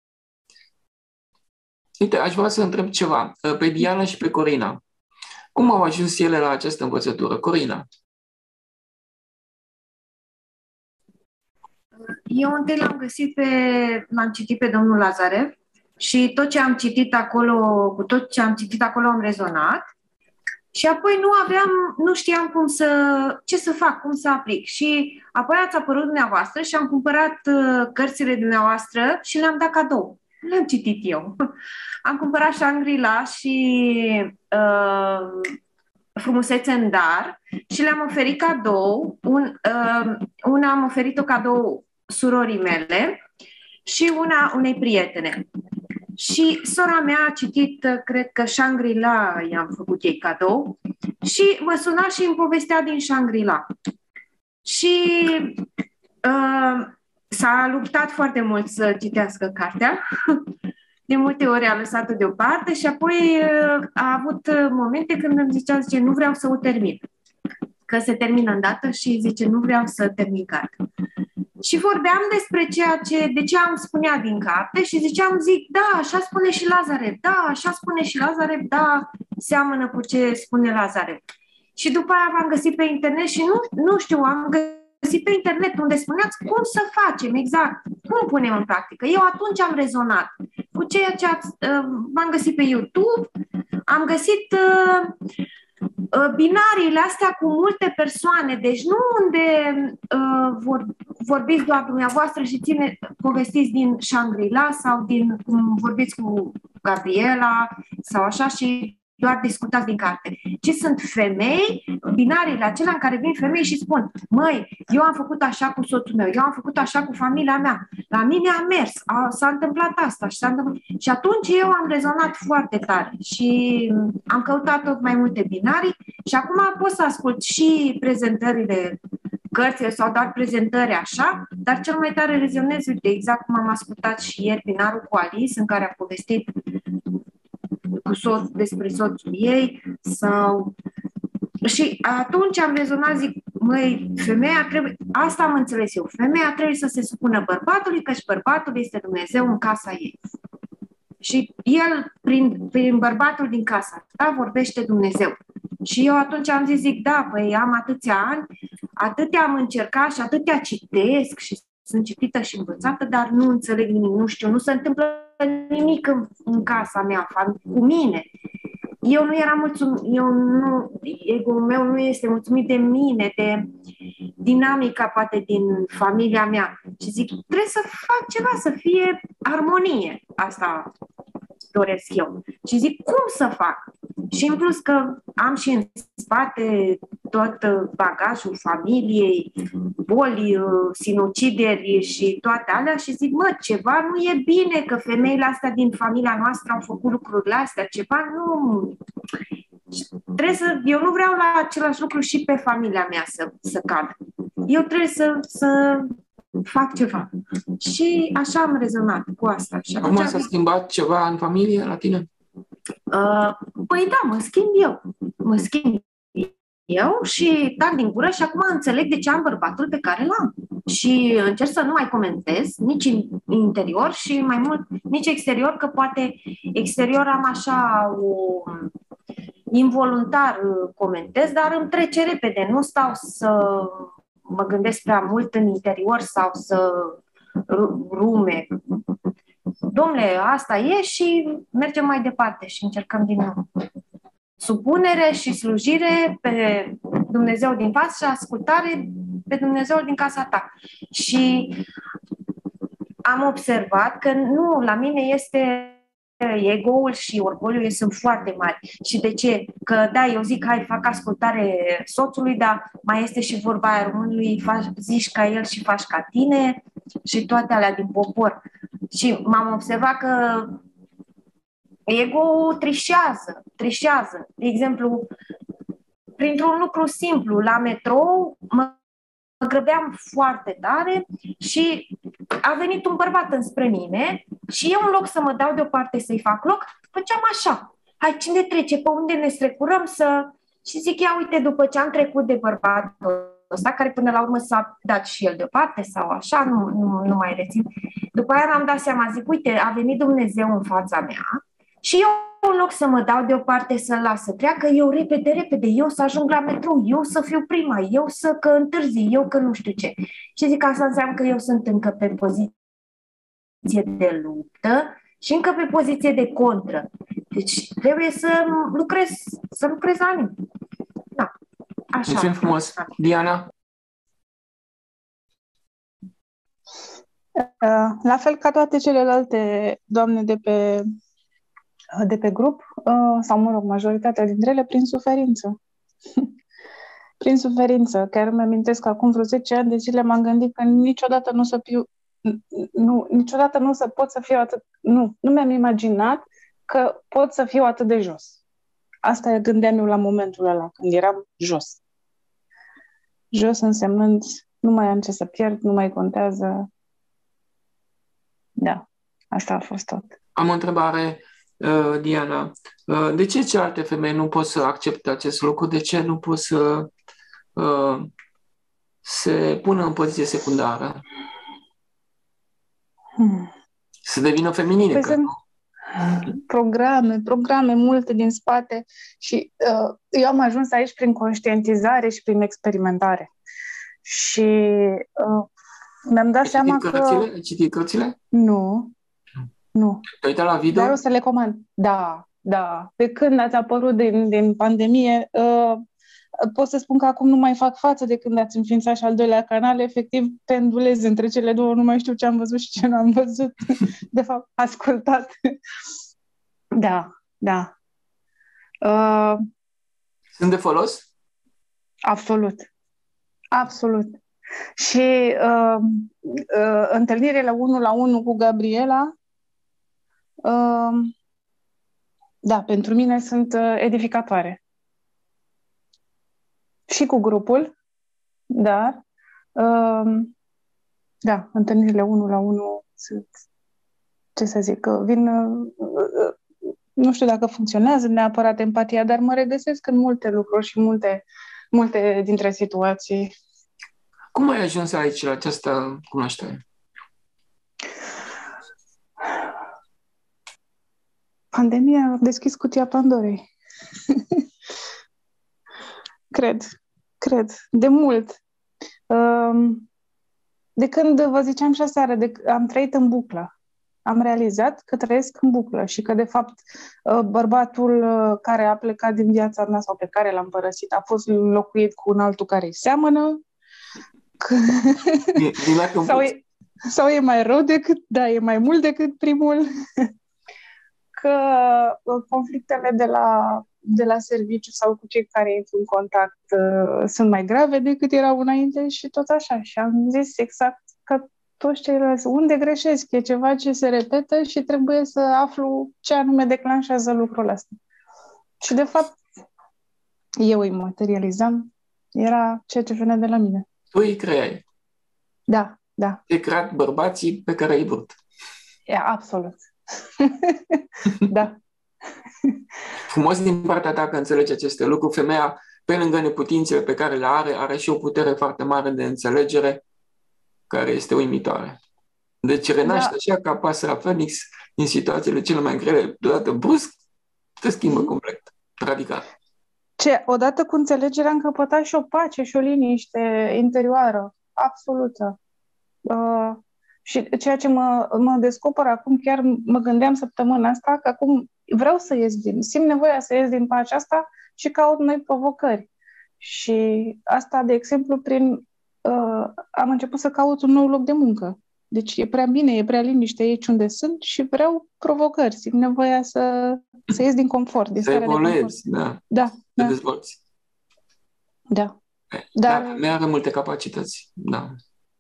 Uite, aș vrea să întreb ceva pe Diana și pe Corina. Cum au ajuns ele la această învățătură? Corina. Eu întâi l-am citit pe domnul Lazarev și tot ce am citit acolo, cu tot ce am citit acolo am rezonat și apoi nu știam ce să fac, cum să aplic. Și apoi ați apărut dumneavoastră și am cumpărat cărțile dumneavoastră și le-am dat cadou. Le-am citit eu. Am cumpărat Shangri-La și Frumusețe în dar și le-am oferit cadou. Una am oferit-o cadou surorii mele și una unei prietene. Și sora mea a citit, cred că Shangri-La i-am făcut ei cadou și mă suna și îmi povestea din Shangri-La. Și s-a luptat foarte mult să citească cartea. De multe ori a lăsat-o deoparte și apoi a avut momente când îmi zice, nu vreau să o termin. Că se termină îndată și zice, nu vreau să termin cartea. Și vorbeam despre de ce am spunea din carte și zic, da, așa spune și Lazarev, da, așa spune și Lazarev, da, seamănă cu ce spune Lazarev. Și după aia v-am găsit pe internet și nu știu, am găsit pe internet unde spuneați cum să facem exact, cum punem în practică. Eu atunci am rezonat cu ceea ce m-am găsit pe YouTube, am găsit binariile astea cu multe persoane, deci nu unde vorbiți doar dumneavoastră și povestiți din Shangri-La sau cum vorbiți cu Gabriela sau așa și doar discutați din carte, ci sunt femei, binariile acelea în care vin femei și spun, măi, eu am făcut așa cu soțul meu, eu am făcut așa cu familia mea, la mine a mers, s-a întâmplat asta și atunci eu am rezonat foarte tare și am căutat tot mai multe binarii și acum pot să ascult și prezentările cărțile sau doar prezentări așa, dar cel mai tare rezonez, uite, exact cum am ascultat și ieri binarul cu Alice, în care a povestit despre soțul ei și atunci am rezonat, zic, măi, femeia trebuie, asta am înțeles eu, femeia trebuie să se supună bărbatului, căci bărbatul este Dumnezeu în casa ei. Și el, prin bărbatul din casa ta, vorbește Dumnezeu. Și eu atunci am zis, zic, da, păi am atâția ani, atâtea am încercat și atâtea citesc și sunt citită și învățată, dar nu înțeleg nimic, nu știu, nu se întâmplă nimic în casa mea, cu mine. eu nu eram mulțumit, ego-ul meu nu este mulțumit de mine, de dinamica poate din familia mea. Și zic, trebuie să fac ceva, să fie armonie. Asta doresc eu. Și zic, cum să fac? Și în plus că am și în spate tot bagajul familiei, boli, sinucideri și toate alea și zic, ceva nu e bine, că femeile astea din familia noastră au făcut lucrurile astea, ceva nu... Eu nu vreau la același lucru și pe familia mea să cad. Eu trebuie să fac ceva. Și așa am rezonat cu asta. Și acum s-a schimbat ceva în familie la tine? Păi da, mă schimb eu. Mă schimb eu și tac din gură și acum înțeleg de ce am bărbatul pe care l-am. Și încerc să nu mai comentez nici în interior și mai mult nici exterior, că poate exterior am așa involuntar comentez, dar îmi trece repede. Nu stau să mă gândesc prea mult în interior sau să rume. Dom'le, asta e și mergem mai departe și încercăm din nou. Supunere și slujire pe Dumnezeu din față și ascultare pe Dumnezeu din casa ta. Și am observat că nu, la mine este ego-ul și orgoliul sunt foarte mari. Și de ce? Că da, eu zic, hai, fac ascultare soțului, dar mai este și vorba aia românului, zici ca el și faci ca tine și toate alea din popor. Și m-am observat că ego trișează. De exemplu, printr-un lucru simplu, la metrou mă grăbeam foarte tare și a venit un bărbat înspre mine și eu, în loc să mă dau deoparte să-i fac loc, făceam așa. Hai, cine trece? Pe unde ne strecurăm să... Și zic, ia uite, după ce am trecut de bărbatul ăsta, care până la urmă s-a dat și el deoparte sau așa, nu mai rețin. După aia mi-am dat seama, zic, uite, a venit Dumnezeu în fața mea și eu, în loc să mă dau deoparte să-l las să treacă, eu repede, eu să ajung la metrou, eu să fiu prima, eu că întârzi, eu că nu știu ce. Și zic, asta înseamnă că eu sunt încă pe poziție de luptă și încă pe poziție de contră. Deci trebuie să lucrez la mine. Da, așa. Mulțumim frumos. Diana? La fel ca toate celelalte doamne de pe grup, sau mă rog, majoritatea dintre ele, prin suferință. Prin suferință. Chiar îmi amintesc că acum vreo 10 ani de zile m-am gândit că niciodată niciodată nu să pot să fiu atât... Nu mi-am imaginat că pot să fiu atât de jos. Asta gândeam eu la momentul ăla, când eram jos. Jos însemnând, nu mai am ce să pierd, nu mai contează. Da, asta a fost tot. Am o întrebare, Diana. De ce celelalte femei nu pot să accepte acest lucru? De ce nu pot să se pună în poziție secundară? Să devină feminine? Păi sunt programe multe din spate și eu am ajuns aici prin conștientizare și prin experimentare. Și mi-am dat seama că... Ai citit cărțile? Nu. Te-ai uitat la video? Dar o să le comand. Da. Pe când ați apărut din pandemie, pot să spun că acum nu mai fac față de când ați înființat și al doilea canal. Efectiv, pendulez între cele două, nu mai știu ce am văzut și ce nu am văzut. De fapt, ascultat. Da. Sunt de folos? Absolut. Și întâlnirile 1-la-1 cu Gabriela, da, pentru mine sunt edificatoare. Și cu grupul, dar da, întâlnirile 1-la-1 sunt, ce să zic, vin, nu știu dacă funcționează neapărat empatia, dar mă regăsesc în multe lucruri și multe dintre situații. Cum ai ajuns aici, la această cunoaștere? Pandemia a deschis cutia Pandorei. Cred. De mult. De când vă ziceam și aseară, am trăit în buclă. am realizat că trăiesc în buclă și că, de fapt, bărbatul care a plecat din viața mea sau pe care l-am părăsit a fost înlocuit cu un altul care îi seamănă. Sau e mai rău decât, da, e mai mult decât primul. Că conflictele de la serviciu sau cu cei care intru în contact sunt mai grave decât erau înainte și tot așa. Și am zis exact că toți ceilalți, unde greșesc? E ceva ce se repetă și trebuie să aflu ce anume declanșează lucrul ăsta. Și, de fapt, eu îi materializam. Era ceea ce venea de la mine. Tu îi creai. Da, da. Ai creat bărbații pe care ai vrut. Absolut. Da. Frumos din partea ta că înțelegi aceste lucruri. Femeia, pe lângă neputințele pe care le are și o putere foarte mare de înțelegere, care este uimitoare. Deci renaște așa ca pasărea Phoenix în situațiile cele mai grele, deodată brusc, te schimbă complet, radical. Odată cu înțelegerea am căpătat și o pace și o liniște interioară, absolută. Și ceea ce mă descoper acum, chiar mă gândeam săptămâna asta, că acum vreau să ies simt nevoia să ies din pacea asta și caut noi provocări. Și asta, de exemplu, am început să caut un nou loc de muncă. Deci e prea bine, e prea liniște aici unde sunt și vreau provocări. Simt nevoia să ies din confort, din starea de confort. Să evoluezi, da. Să dezvolți. Da. Dar femeia are multe capacități, da.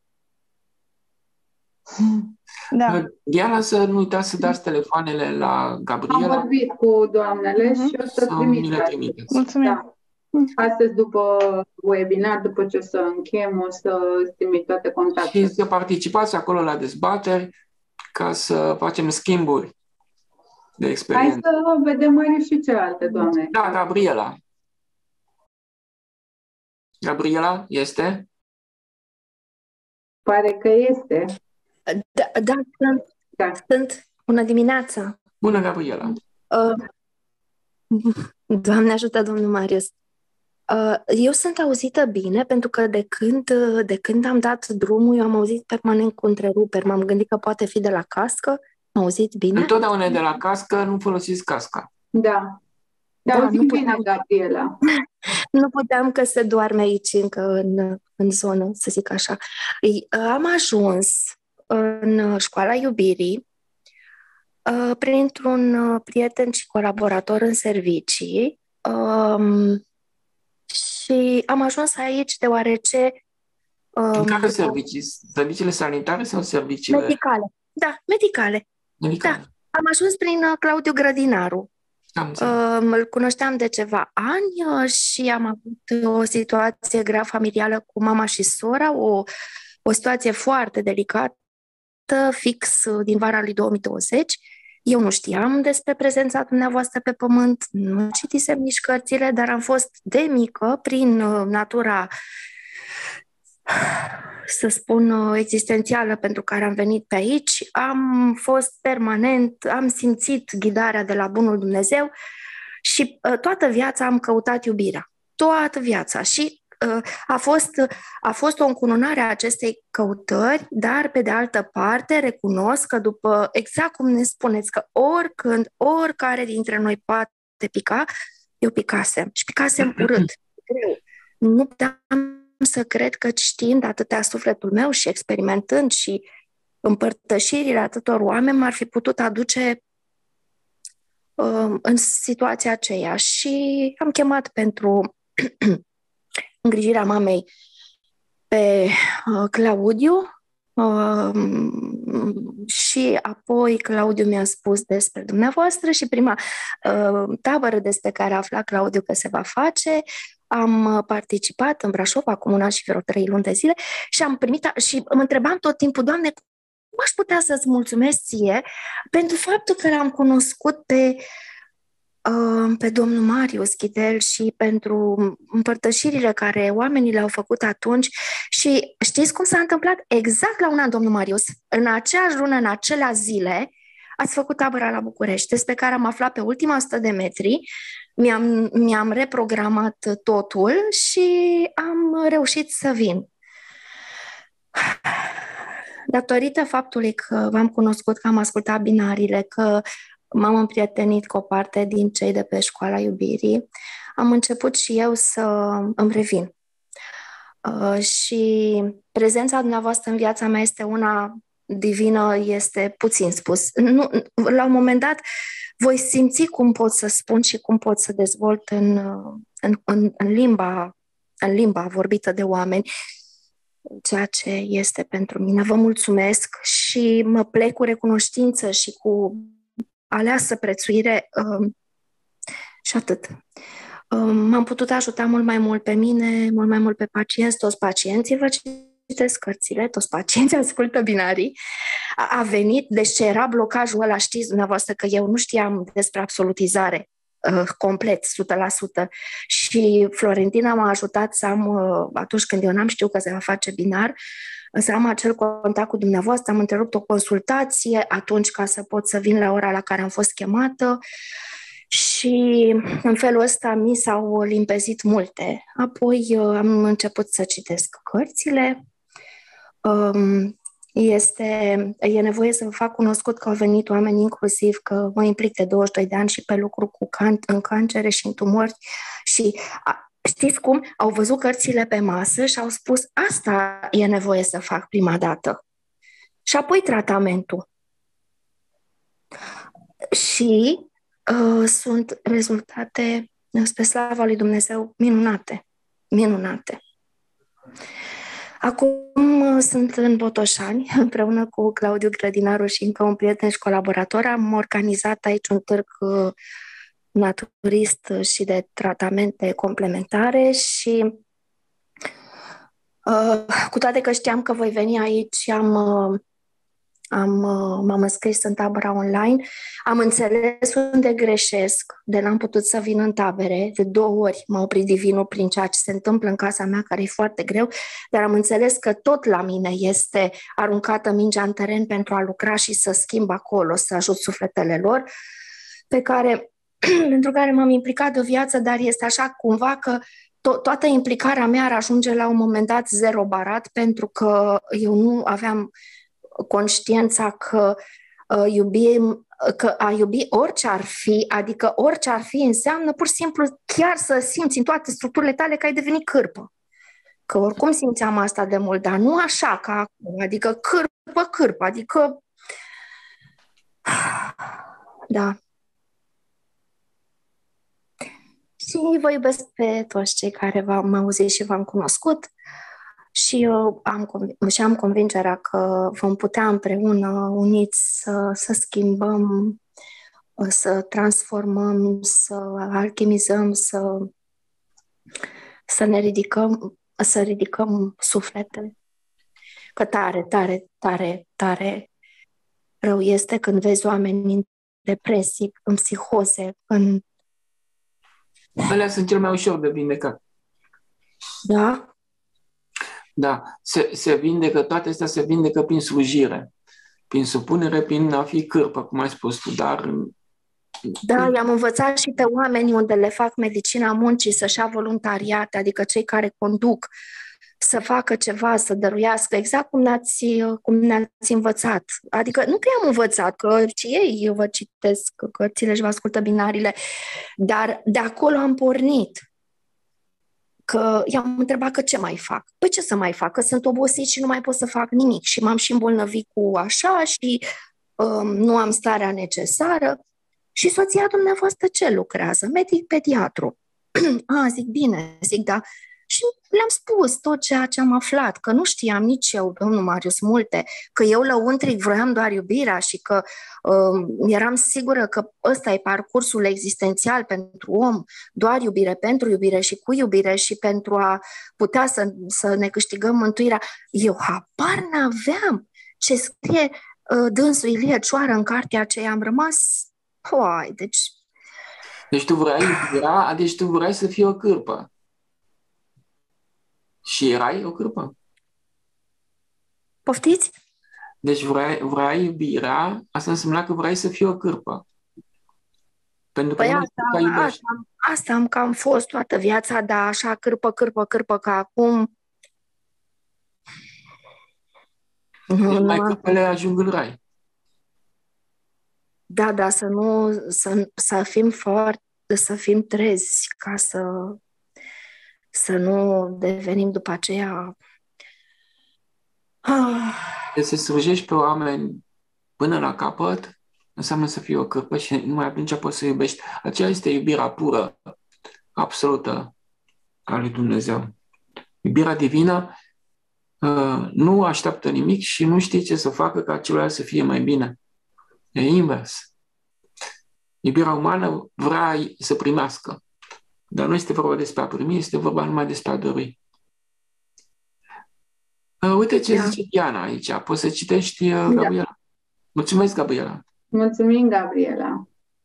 Da. Diana, să nu uitați să dați telefoanele la Gabriela. Am vorbit cu doamnele și o să trimiteți. Mulțumim. Da. Astăzi, după webinar, după ce o să încheiem, o să trimit toate contactele. Și să participați acolo la dezbateri ca să facem schimburi de experiență. Hai să vedem mai și celelalte doamne. Da, Gabriela. Gabriela este? Pare că este. Sunt. Bună dimineața! Bună, Gabriela! Doamne ajută, domnul Marius! Eu sunt auzită bine pentru că de când am dat drumul, eu am auzit permanent cu întreruperi. M-am gândit că poate fi de la cască. M-am auzit bine? Întotdeauna e de la cască, nu folosiți casca. Da. Nu bine, Gabriela. Nu puteam că se doarme aici încă în zonă, să zic așa. Am ajuns în școala iubirii printr-un prieten și colaborator în servicii și am ajuns aici deoarece... În care servicii? Serviciile sanitare sau serviciile... Medicale. Da, medicale. Da, am ajuns prin Claudiu Grădinaru. Îl cunoșteam de ceva ani și am avut o situație grea familială cu mama și sora, o situație foarte delicată, fix din vara lui 2020. Eu nu știam despre prezența dumneavoastră pe pământ, nu citisem nici cărțile, dar am fost de mică, prin natura, să spun, existențială pentru care am venit pe aici, am fost permanent, am simțit ghidarea de la Bunul Dumnezeu și toată viața am căutat iubirea. Toată viața. Și a fost o încununare a acestei căutări, dar pe de altă parte recunosc că după, exact cum ne spuneți, că oricând, oricare dintre noi poate pica, eu picasem. Și picasem urât, greu. Nu puteam să cred că știind atâtea sufletul meu și experimentând și împărtășirile atâtor oameni m-ar fi putut aduce în situația aceea. Și am chemat pentru îngrijirea mamei pe Claudiu și apoi Claudiu mi-a spus despre dumneavoastră și prima tabără despre care a aflat Claudiu că se va face, am participat în Brașov acum un an și vreo 3 luni de zile și am primit și mă întrebam tot timpul, Doamne, cum aș putea să-ți mulțumesc ție pentru faptul că l-am cunoscut pe domnul Marius Ghidel și pentru împărtășirile care oamenii le-au făcut atunci. Și știți cum s-a întâmplat? Exact la un an, domnul Marius, în aceeași lună, în acelea zile, ați făcut tabăra la București, despre care am aflat pe ultima 100 de metri, mi-am reprogramat totul și am reușit să vin. datorită faptului că v-am cunoscut, că am ascultat binariile, că m-am împrietenit cu o parte din cei de pe Școala Iubirii, am început și eu să îmi revin. Și prezența dumneavoastră în viața mea este una divină, este puțin spus. Nu, la un moment dat voi simți cum pot să spun și cum pot să dezvolt în limba vorbită de oameni ceea ce este pentru mine. Vă mulțumesc și mă plec cu recunoștință și cu aleasă prețuire și atât. M-am putut ajuta mult mai mult pe mine, mult mai mult pe pacienți, toți pacienții vă citesc cărțile, toți pacienții ascultă binarii. A venit, deci ce era blocajul ăla, știți dumneavoastră că eu nu știam despre absolutizare complet, 100%. Și Florentina m-a ajutat să am, atunci când eu n-am știut că se va face binar, să am acel contact cu dumneavoastră, am întrerupt o consultație atunci ca să pot să vin la ora la care am fost chemată și în felul ăsta mi s-au limpezit multe. Apoi am început să citesc cărțile. E nevoie să vă fac cunoscut că au venit oameni, inclusiv că mă implic de 22 de ani și pe lucru în cancere și în tumori și știți cum? Au văzut cărțile pe masă și au spus asta e nevoie să fac prima dată. Și apoi tratamentul. Și sunt rezultate, spre slava lui Dumnezeu, minunate. Minunate. Acum sunt în Botoșani, împreună cu Claudiu Grădinaru și încă un prieten și colaborator. Am organizat aici un târg naturist și de tratamente complementare și cu toate că știam că voi veni aici, m-am înscris în tabăra online, am înțeles unde greșesc, de n-am putut să vin în tabere, de 2 ori m-a oprit divinul prin ceea ce se întâmplă în casa mea, care e foarte greu, dar am înțeles că tot la mine este aruncată mingea în teren pentru a lucra și să schimb acolo, să ajut sufletele lor, pentru care m-am implicat de o viață, dar este așa cumva că toată implicarea mea ar ajunge la un moment dat 0 barat, pentru că eu nu aveam conștiința că a iubi orice ar fi, adică orice ar fi înseamnă pur și simplu chiar să simți în toate structurile tale că ai devenit cârpă. Că oricum simțeam asta de mult, dar nu așa ca acum, adică cârpă, adică da. Și vă iubesc pe toți cei care v-am auzit și v-am cunoscut. Și eu am convingerea că vom putea împreună, uniți, să schimbăm, să transformăm, să alchimizăm, să ne ridicăm sufletele. Că tare rău este când vezi oameni în depresii, în psihoze, în... Alea sunt cel mai ușor de vindecat. Da? Da, se vindecă, toate astea se vindecă prin slujire, prin supunere, prin a fi cârpă, cum ai spus tu, dar... Da, i-am învățat și pe oamenii unde le fac medicina muncii să-și ia voluntariate, adică cei care conduc, să facă ceva, să dăruiască, exact cum ne-ați învățat. Adică nu că i-am învățat, că și ei vă citesc cărțile și vă ascultă binarile, dar de acolo am pornit. Că i-am întrebat că ce mai fac. Păi ce să mai fac? Că sunt obosit și nu mai pot să fac nimic și m-am și îmbolnăvit cu așa și nu am starea necesară. Și soția dumneavoastră ce lucrează? Medic-pediatru. Zic, bine, zic, da. Și le-am spus tot ceea ce am aflat, că nu știam nici eu, domnul Marius, multe, că eu lăuntric vroiam doar iubirea și că eram sigură că ăsta e parcursul existențial pentru om, doar iubire, pentru iubire și cu iubire și pentru a putea să ne câștigăm mântuirea. Eu habar n-aveam ce scrie dânsul Ilie Cioară în cartea aceea, am rămas, Deci tu vrei iubirea, deci tu vrei să fii o cârpă. Și erai o cârpă. Poftiți? Deci vrei iubirea, asta însemna că vrei să fii o cârpă. Pentru că asta am cam fost toată viața, dar așa cârpă, că acum... Deci Nu, mai nu, câtele ajung în rai. da, să fim să fim trezi ca să nu devenim după aceea. Deci să slujești pe oameni până la capăt înseamnă să fii o cârpă și numai atunci poți să iubești. Aceea este iubirea pură, absolută a lui Dumnezeu. Iubirea divină nu așteaptă nimic și nu știe ce să facă ca celălalt să fie mai bine. E invers. Iubirea umană vrea să primească. Dar nu este vorba despre a primi, este vorba numai despre a dori. Uite ce zice Diana aici. Poți să citești, Gabriela? Mulțumesc, Gabriela. Mulțumim, Gabriela.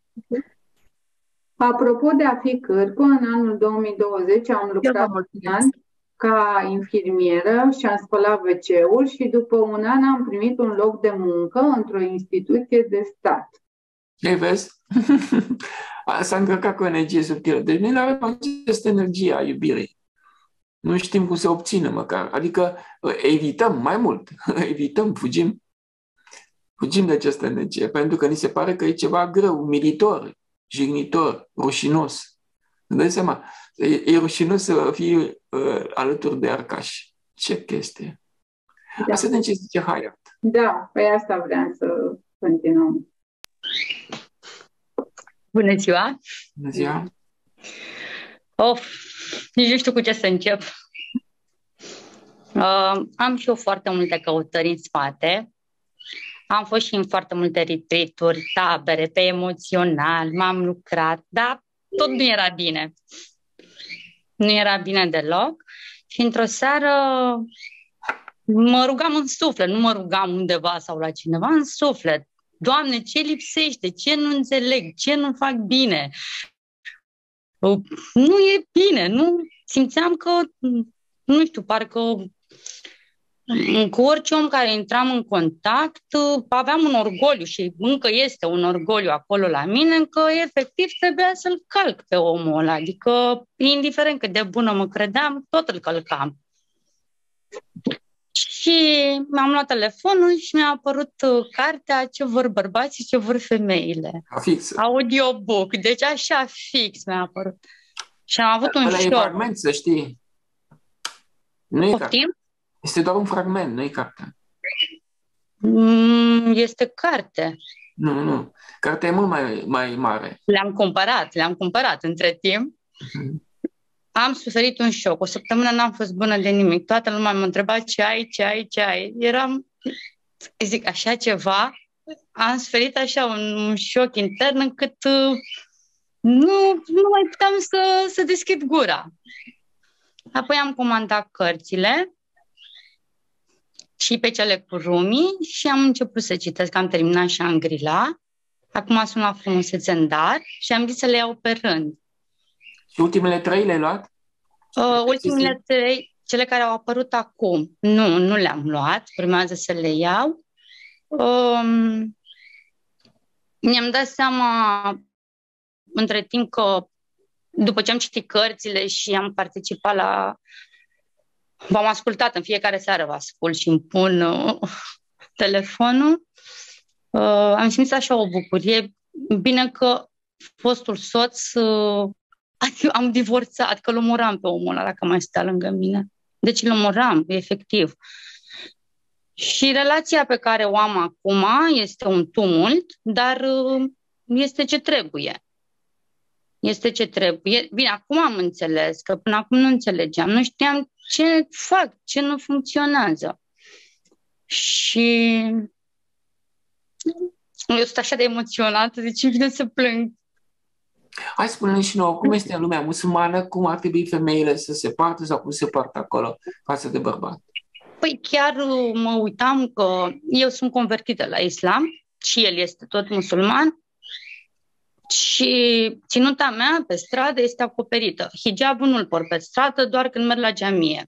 Apropo de a fi cârpă, în anul 2020 am lucrat un an ca infirmieră și am spălat WC-uri și după un an am primit un loc de muncă într-o instituție de stat. Ei, vezi? S-a încărcat cu o energie subtilă. Deci noi nu avem această energie a iubirii. Nu știm cum să obținem măcar. Adică evităm mai mult. Evităm, fugim. Fugim de această energie, pentru că ni se pare că e ceva greu, umilitor, jignitor, rușinos. Îmi dai seama? E rușinos să fii alături de arcași. Ce chestie! Da. Asta de ce zice Hayat. Da, pe asta vreau să continuăm. Bună ziua! Bună ziua! Nici nu știu cu ce să încep. Am și eu foarte multe căutări în spate. Am fost și în foarte multe retreat-uri, tabere, pe emoțional, m-am lucrat, dar tot nu era bine. Nu era bine deloc. Și într-o seară mă rugam în suflet, nu mă rugam undeva sau la cineva, în suflet. Doamne, ce lipsește? Ce nu înțeleg? Ce nu fac bine? Nu e bine, nu simțeam că, nu știu, parcă cu orice om care intram în contact aveam un orgoliu și încă este un orgoliu acolo la mine că efectiv trebuia să-l calc pe omul ăla, adică indiferent cât de bună mă credeam, tot îl călcam. Și mi-am luat telefonul și mi-a apărut cartea Ce vor bărbații, ce vor femeile. Fix. Audiobook, deci așa fix mi-a apărut. Și am avut un ăla șoc. e fragment, să știi. Nu e carte. Este doar un fragment, nu e carte. Este carte. Nu. Cartea e mult mai mare. Le-am cumpărat între timp. Am suferit un șoc. O săptămână n-am fost bună de nimic. Toată lumea mă întreba ce ai. Eram, zic, așa ceva. Am suferit așa un șoc intern încât nu mai puteam să deschid gura. Apoi am comandat cărțile și pe cele cu Rumi și am început să citesc. Am terminat Shangri-La. Acum sunt la Frumusețe în dar și am zis să le iau pe rând. Și ultimele 3 le-ai luat? Ultimele 3, cele care au apărut acum, nu le-am luat. Urmează să le iau. Mi-am dat seama între timp că după ce am citit cărțile și am participat v-am ascultat, în fiecare seară vă ascult și îmi pun telefonul, am simțit așa o bucurie. Bine că fostul soț am divorțat, că îl omoram pe omul ăla dacă mai stea lângă mine. Deci îl omoram, efectiv. Și relația pe care o am acum este un tumult, dar este ce trebuie. Este ce trebuie. Bine, acum am înțeles, că până acum nu înțelegeam. Nu știam ce fac, ce nu funcționează. Și eu sunt așa de emoționată, deci îmi vine să plâng. Hai, spune-ne și nouă, cum este în lumea musulmană, cum ar trebui femeile să se poartă sau cum se poartă acolo față de bărbat? Păi chiar mă uitam că eu sunt convertită la islam și el este tot musulman și ținuta mea pe stradă este acoperită. Hijabul nu-l port pe stradă, doar când merg la geamie.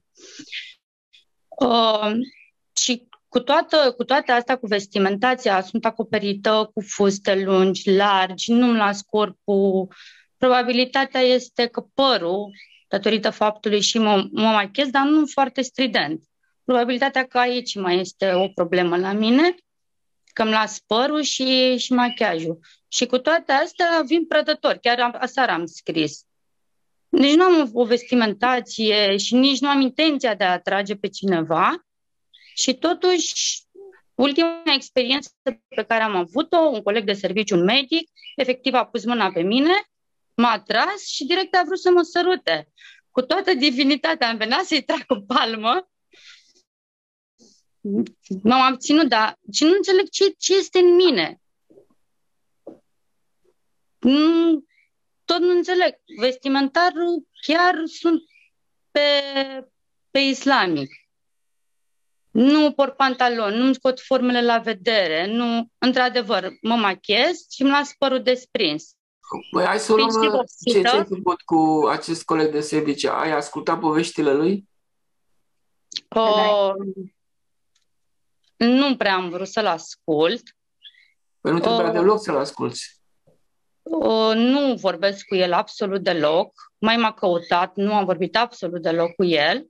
Și cu toate astea, cu vestimentația, sunt acoperită cu fuste lungi, largi, nu-mi las corpul. Probabilitatea este că părul, datorită faptului și mă machez, dar nu foarte strident. probabilitatea că aici mai este o problemă la mine, că îmi las părul și machiajul. Și cu toate astea vin prădători. Chiar aseară am scris. Nici nu am o vestimentație și nici nu am intenția de a atrage pe cineva. Și totuși, ultima experiență pe care am avut-o, un coleg de serviciu, un medic, efectiv a pus mâna pe mine, m-a atras și direct a vrut să mă sărute. Cu toată divinitatea am venit să-i trag o palmă. M-am abținut, dar și nu înțeleg ce este în mine. Tot nu înțeleg. Vestimentarul chiar sunt pe islamic. Nu port pantaloni, nu-mi scot formele la vedere, nu, într-adevăr, mă machez și îmi las părul desprins. Păi hai să luăm ce ai făcut cu acest coleg de serviciu. Ai ascultat poveștile lui? Nu prea am vrut să-l ascult. Păi nu trebuia deloc să-l asculți. Nu vorbesc cu el absolut deloc. Mai m-a căutat, nu am vorbit absolut deloc cu el.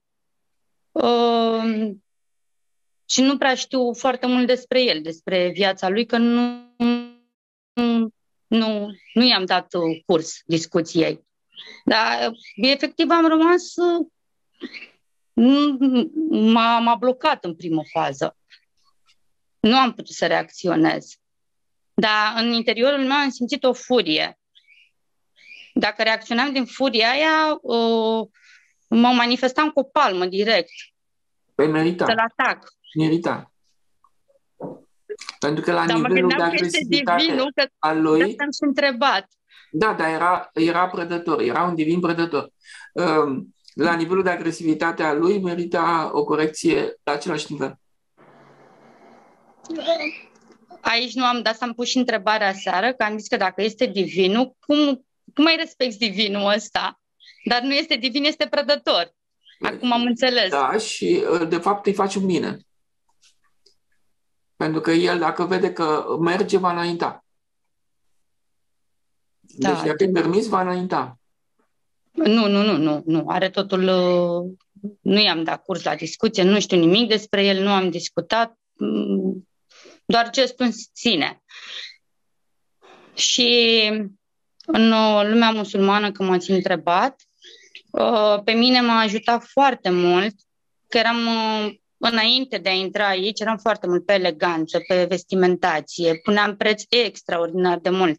Și nu prea știu foarte mult despre el, despre viața lui, că nu i-am dat curs discuției. Dar efectiv am rămas... M-a blocat în primă fază. Nu am putut să reacționez. Dar în interiorul meu am simțit o furie. Dacă reacționam din furia aia, mă manifestam cu o palmă direct. Păi merita. Să-l atac. Merita. Pentru că la nivelul de agresivitate al lui... De asta am și întrebat. Da, dar era prădător, era un divin prădător. La nivelul de agresivitate al lui merita o corecție la același nivel. Aici nu am dat să-mi pus și întrebarea aseară, că am zis că dacă este divinul, cum mai respecti divinul ăsta? Dar nu este divin, este prădător. Acum am înțeles. Da, și de fapt îi faci un bine. Pentru că el, dacă vede că merge, va înainta. Da, deci dacă îi permis, va înainta. Nu. Are totul... Nu i-am dat curs la discuție, nu știu nimic despre el, nu am discutat, doar gestul în sine. Și în lumea musulmană, când m-ați întrebat, pe mine m-a ajutat foarte mult, că eram, înainte de a intra aici, eram foarte mult pe eleganță, pe vestimentație, puneam preț extraordinar de mult.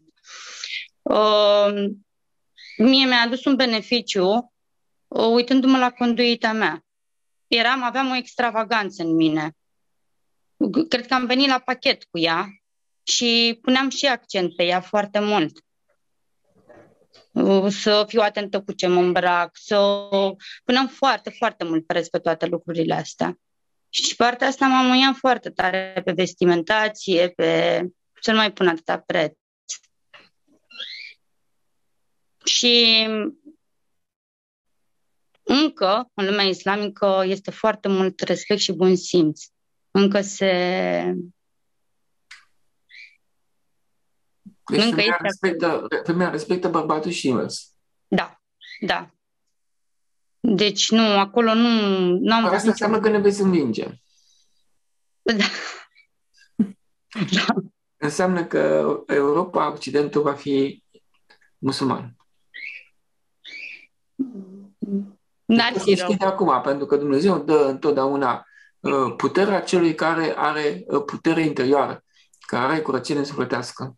Mie mi-a adus un beneficiu uitându-mă la conduita mea. Aveam o extravaganță în mine. Cred că am venit la pachet cu ea și puneam și accent pe ea foarte mult. Să fiu atentă cu ce mă îmbrac, să puneam foarte, foarte mult preț pe toate lucrurile astea. Și partea asta m-a mâiat foarte tare pe vestimentație, pe să nu mai pun atâta preț. Și încă, în lumea islamică, este foarte mult respect și bun simț. Încă Deci femeia respectă bărbatul și invers. Da. Deci nu, acolo nu am... Asta înseamnă că ne veți învinge. Da. Înseamnă că Europa, Occidentul va fi musulman. N-ar fi rău. De acum, pentru că Dumnezeu dă întotdeauna puterea celui care are putere interioară, care are curățenie sufletească.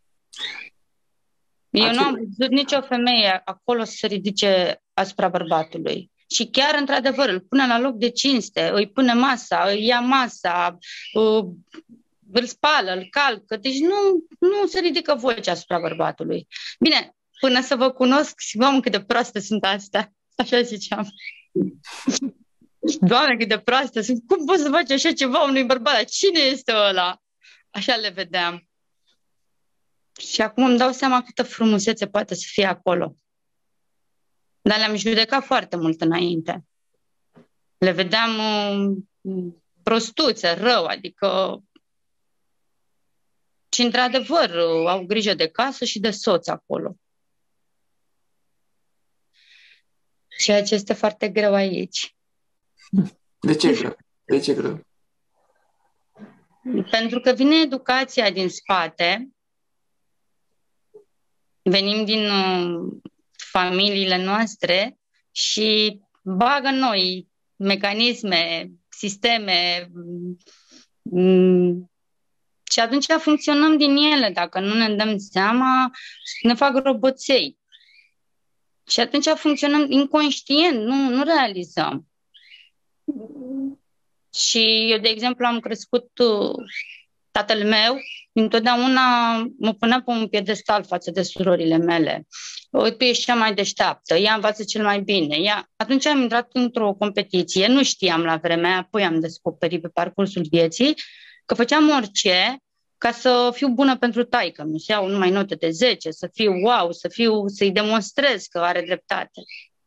Eu nu am văzut nicio femeie acolo să se ridice asupra bărbatului. Și chiar, într-adevăr, îl pune la loc de cinste, îi pune masa, îi ia masa, îl spală, îl calcă. Deci nu se ridică vocea asupra bărbatului. Bine, până să vă cunosc, Doamne, cât de proastă sunt astea. Așa ziceam. Doamne, cât de proastă sunt. Cum poți să faci așa ceva unui bărbat? Dar cine este ăla? Așa le vedeam. Și acum îmi dau seama câtă frumusețe poate să fie acolo. Dar le-am judecat foarte mult înainte. Le vedeam prostuțe, rău, adică... Și într-adevăr au grijă de casă și de soț acolo. Ceea ce este foarte greu aici. De ce greu? De ce greu? Pentru că vine educația din spate, venim din familiile noastre și bagă noi mecanisme, sisteme și atunci funcționăm din ele. Dacă nu ne dăm seama, ne fac roboței. Și atunci funcționăm inconștient, nu realizăm. Și eu, de exemplu, am crescut, tatăl meu întotdeauna mă punea pe un piedestal față de surorile mele. Tu ești cea mai deșteaptă, ea învață cel mai bine. Atunci am intrat într-o competiție, nu știam la vremea, apoi am descoperit pe parcursul vieții că făceam orice ca să fiu bună pentru taică-mi, să iau numai note de 10, să fiu wow, să-i demonstrez că are dreptate.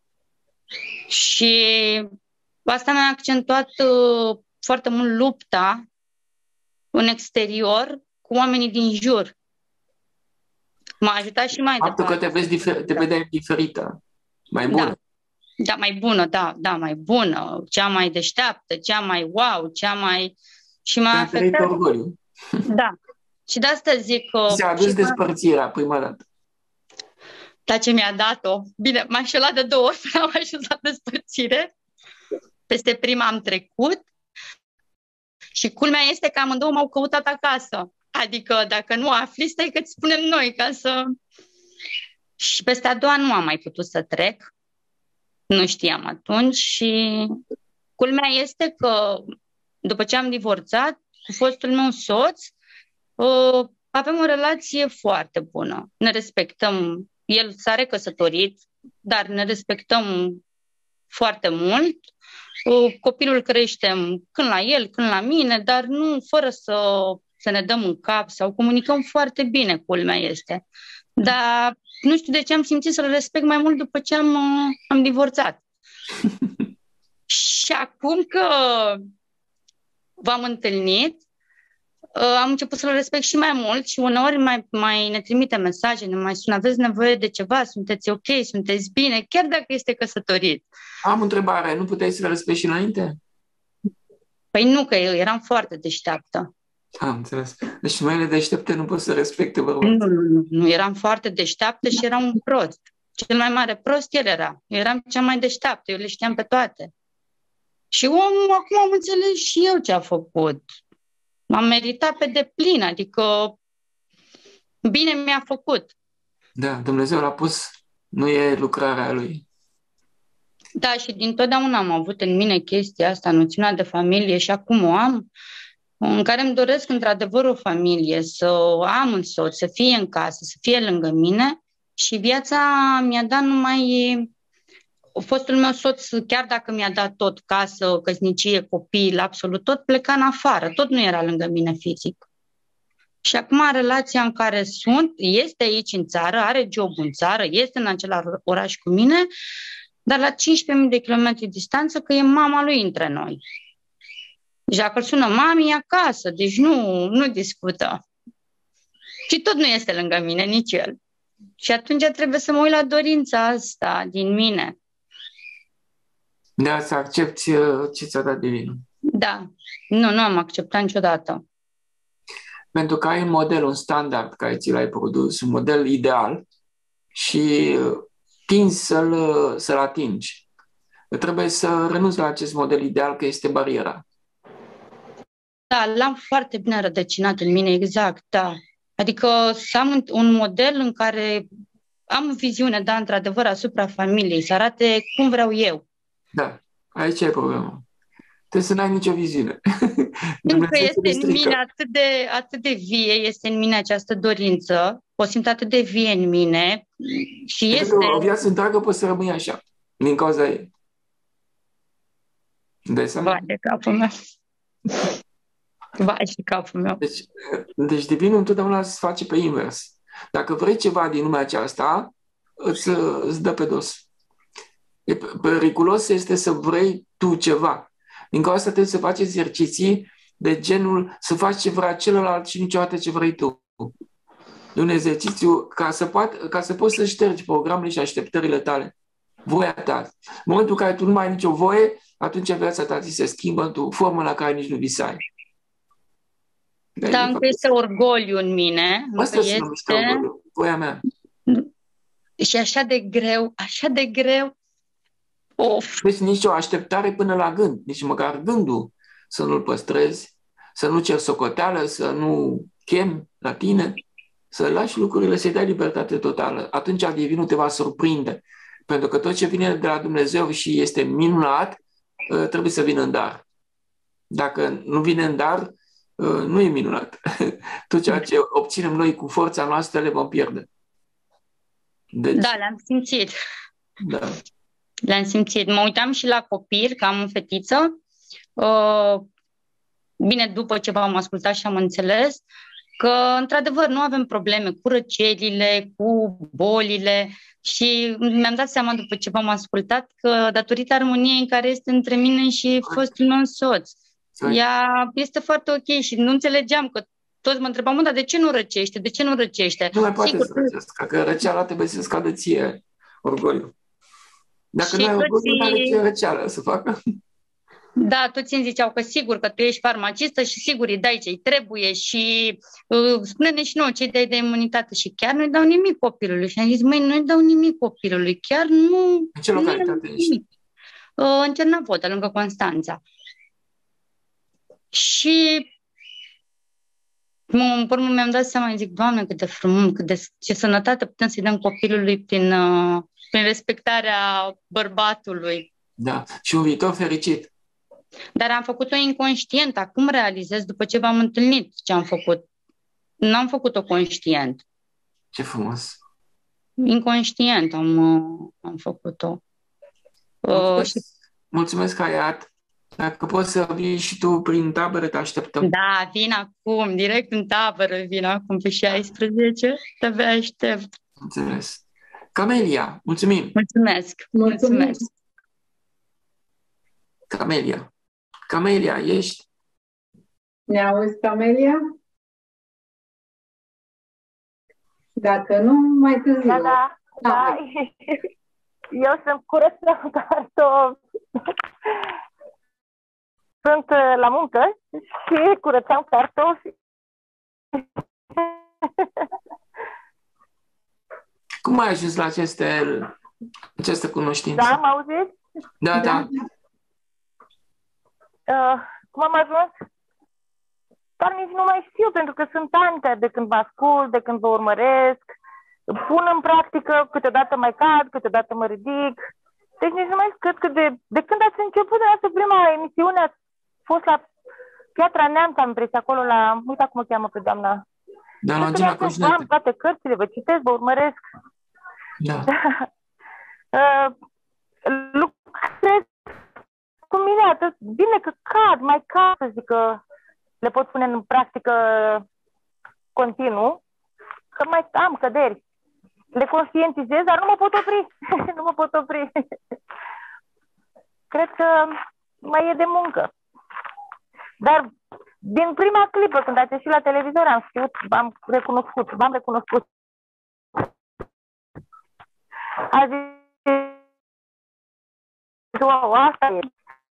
Și asta mi-a accentuat foarte mult lupta în exterior cu oamenii din jur. M-a ajutat și mai departe. Faptul că te vedeai diferită, mai bună. Da, mai bună, da, mai bună, cea mai deșteaptă, cea mai wow, cea mai... Și m-a afectat. Orgoliu. Da. Și de asta zic că... S-a adus despărțirea prima dată. Da, ce mi-a dat-o. Bine, m-a înșelat de 2 ori până am ajuns la despărțire. Peste prima am trecut. Și culmea este că amândouă m-au căutat acasă. Adică dacă nu afli, stai că-ți spunem noi ca să... Și peste a doua nu am mai putut să trec. Nu știam atunci și culmea este că după ce am divorțat cu fostul meu soț, avem o relație foarte bună. Ne respectăm. El s-a recăsătorit, dar ne respectăm foarte mult. Copilul crește când la el, când la mine, dar nu fără să ne dăm în cap sau comunicăm foarte bine, culmea este. Dar nu știu de ce am simțit să-l respect mai mult după ce am divorțat. Și acum că v-am întâlnit, am început să-l respect și mai mult și uneori mai ne trimite mesaje, ne mai sună, aveți nevoie de ceva, sunteți ok, sunteți bine, chiar dacă este căsătorit. Am o întrebare, nu puteai să-l respecti și înainte? Păi nu, că eu eram foarte deșteaptă. Am înțeles. Deci femeile deștepte nu pot să respecte bărbații. Nu, eram foarte deșteaptă și eram un prost. Cel mai mare prost el era. Eu eram cea mai deșteaptă, eu le știam pe toate. Și acum am înțeles și eu ce a făcut. M-am meritat pe deplin, adică bine mi-a făcut. Da, Dumnezeu l-a pus, nu e lucrarea lui. Da, și dintotdeauna am avut în mine chestia asta, noțiunea de familie și acum o am, în care îmi doresc într-adevăr o familie, să am un soț, să fie în casă, să fie lângă mine și viața mi-a dat numai... Fostul meu soț, chiar dacă mi-a dat tot, casă, căsnicie, copii, absolut tot, pleca în afară, tot nu era lângă mine fizic. Și acum relația în care sunt, este aici în țară, are job în țară, este în același oraș cu mine, dar la 15.000 de kilometri distanță, că e mama lui între noi. Deci dacă îl sună mami, e acasă, deci nu discută. Și tot nu este lângă mine, nici el. Și atunci trebuie să mă uit la dorința asta din mine. Da, să accepti ce ți-a dat divinul. Da, nu am acceptat niciodată. Pentru că ai un model, un standard care ți l-ai produs, un model ideal și tinzi să-l atingi. Trebuie să renunți la acest model ideal, că este bariera. Da, l-am foarte bine rădăcinat în mine, exact, da. Adică să am un model în care am viziune, da, într-adevăr, asupra familiei, să arate cum vreau eu. Da, aici e problema. Trebuie să n-ai nicio viziune. Pentru că este în mine atât de vie, este în mine această dorință, o simt atât de vie în mine și pentru este... o viață întreagă poți să rămâi așa, din cauza ei. Vai de capul meu. Vai de capul meu. Deci divinul întotdeauna se face pe invers. Dacă vrei ceva din lumea aceasta, îți dă pe dos. Periculos este să vrei tu ceva. Din cauza asta trebuie să faci exerciții de genul să faci ce vrea celălalt și niciodată ce vrei tu. E un exercițiu ca să poți să ștergi programele și așteptările tale. Voia ta. În momentul în care tu nu mai ai nicio voie, atunci viața ta ți se schimbă într-o formă la care nici nu visai. Dar încă este orgoliu în mine. Asta se numește orgoliu, voia mea. Și așa de greu, așa de greu. Of. Deci nici o așteptare până la gând, nici măcar gândul să nu-l păstrezi, să nu ceri socoteală, să nu chem la tine, să lași lucrurile, să-i dai libertate totală. Atunci divinul te va surprinde. Pentru că tot ce vine de la Dumnezeu și este minunat, trebuie să vină în dar. Dacă nu vine în dar, nu e minunat. Tot ceea ce obținem noi cu forța noastră le vom pierde. Deci, da, le-am simțit. Da. Le-am simțit. Mă uitam și la copil, că am o fetiță. Bine, după ce v-am ascultat și am înțeles că, într-adevăr, nu avem probleme cu răcelile, cu bolile și mi-am dat seama după ce v-am ascultat că, datorită armoniei în care este între mine și fostul meu soț, ea este foarte ok și nu înțelegeam că toți mă întrebam, dar de ce nu răcește? De ce nu răcește? Nu mai poate să răcească, că răceala trebuie să scadă ție orgoliu. Dacă nu ai orgoliu, nu are ce răceală să facă. Da, toți îmi ziceau că sigur că tu ești farmacistă și sigur îi dai ce-i trebuie și spune-ne și nouă ce-i dai de imunitate și chiar nu-i dau nimic copilului. Și am zis, măi, nu-i dau nimic copilului, chiar nu... În ce localitate ești? În Cernavoda, lângă Constanța. Și în urmă mi-am dat seama, zic, Doamne, cât de frumos, ce sănătate putem să-i dăm copilului prin respectarea bărbatului. Da, și un viitor fericit. Dar am făcut-o inconștient. Acum realizez, după ce v-am întâlnit, ce am făcut. N-am făcut-o conștient. Ce frumos. Inconștient am făcut-o. Mulțumesc, Hayat. Dacă poți să vii și tu prin tabără, te așteptăm. Da, vin acum, direct în tabără, vin acum pe 16. Te aștept. Înțeles. Camelia, mulțumim. Mulțumesc. Camelia, ești? Ne auzi, Camelia? Dacă nu, mai târziu. Da. Eu sunt curățeam cartofi. Sunt la muncă și curățeam cartofi. Cum ai ajuns la această cunoștință? Da, mă auziți? Da. Cum am ajuns? Doar nici nu mai știu, pentru că sunt ani de când vă ascult, de când vă urmăresc, pun în practică, câteodată mai cad, câteodată mă ridic. Deci nici nu mai cred că de când ați început de asta prima emisiune, ați fost la Piatra Neamț, am impresia acolo la, uite cum o cheamă pe doamna. Da, la Gina Coșnete. Am toate cărțile, vă citesc, vă urmăresc. Da. Lucrez cu mine atât bine că mai cad, să zic că le pot pune în practică continuu, că mai am căderi. Le conștientizez, dar nu mă pot opri. Nu mă pot opri. Cred că mai e de muncă. Dar din prima clipă, când ați ieșit la televizor, am știut, v-am recunoscut. A zis, wow, asta e.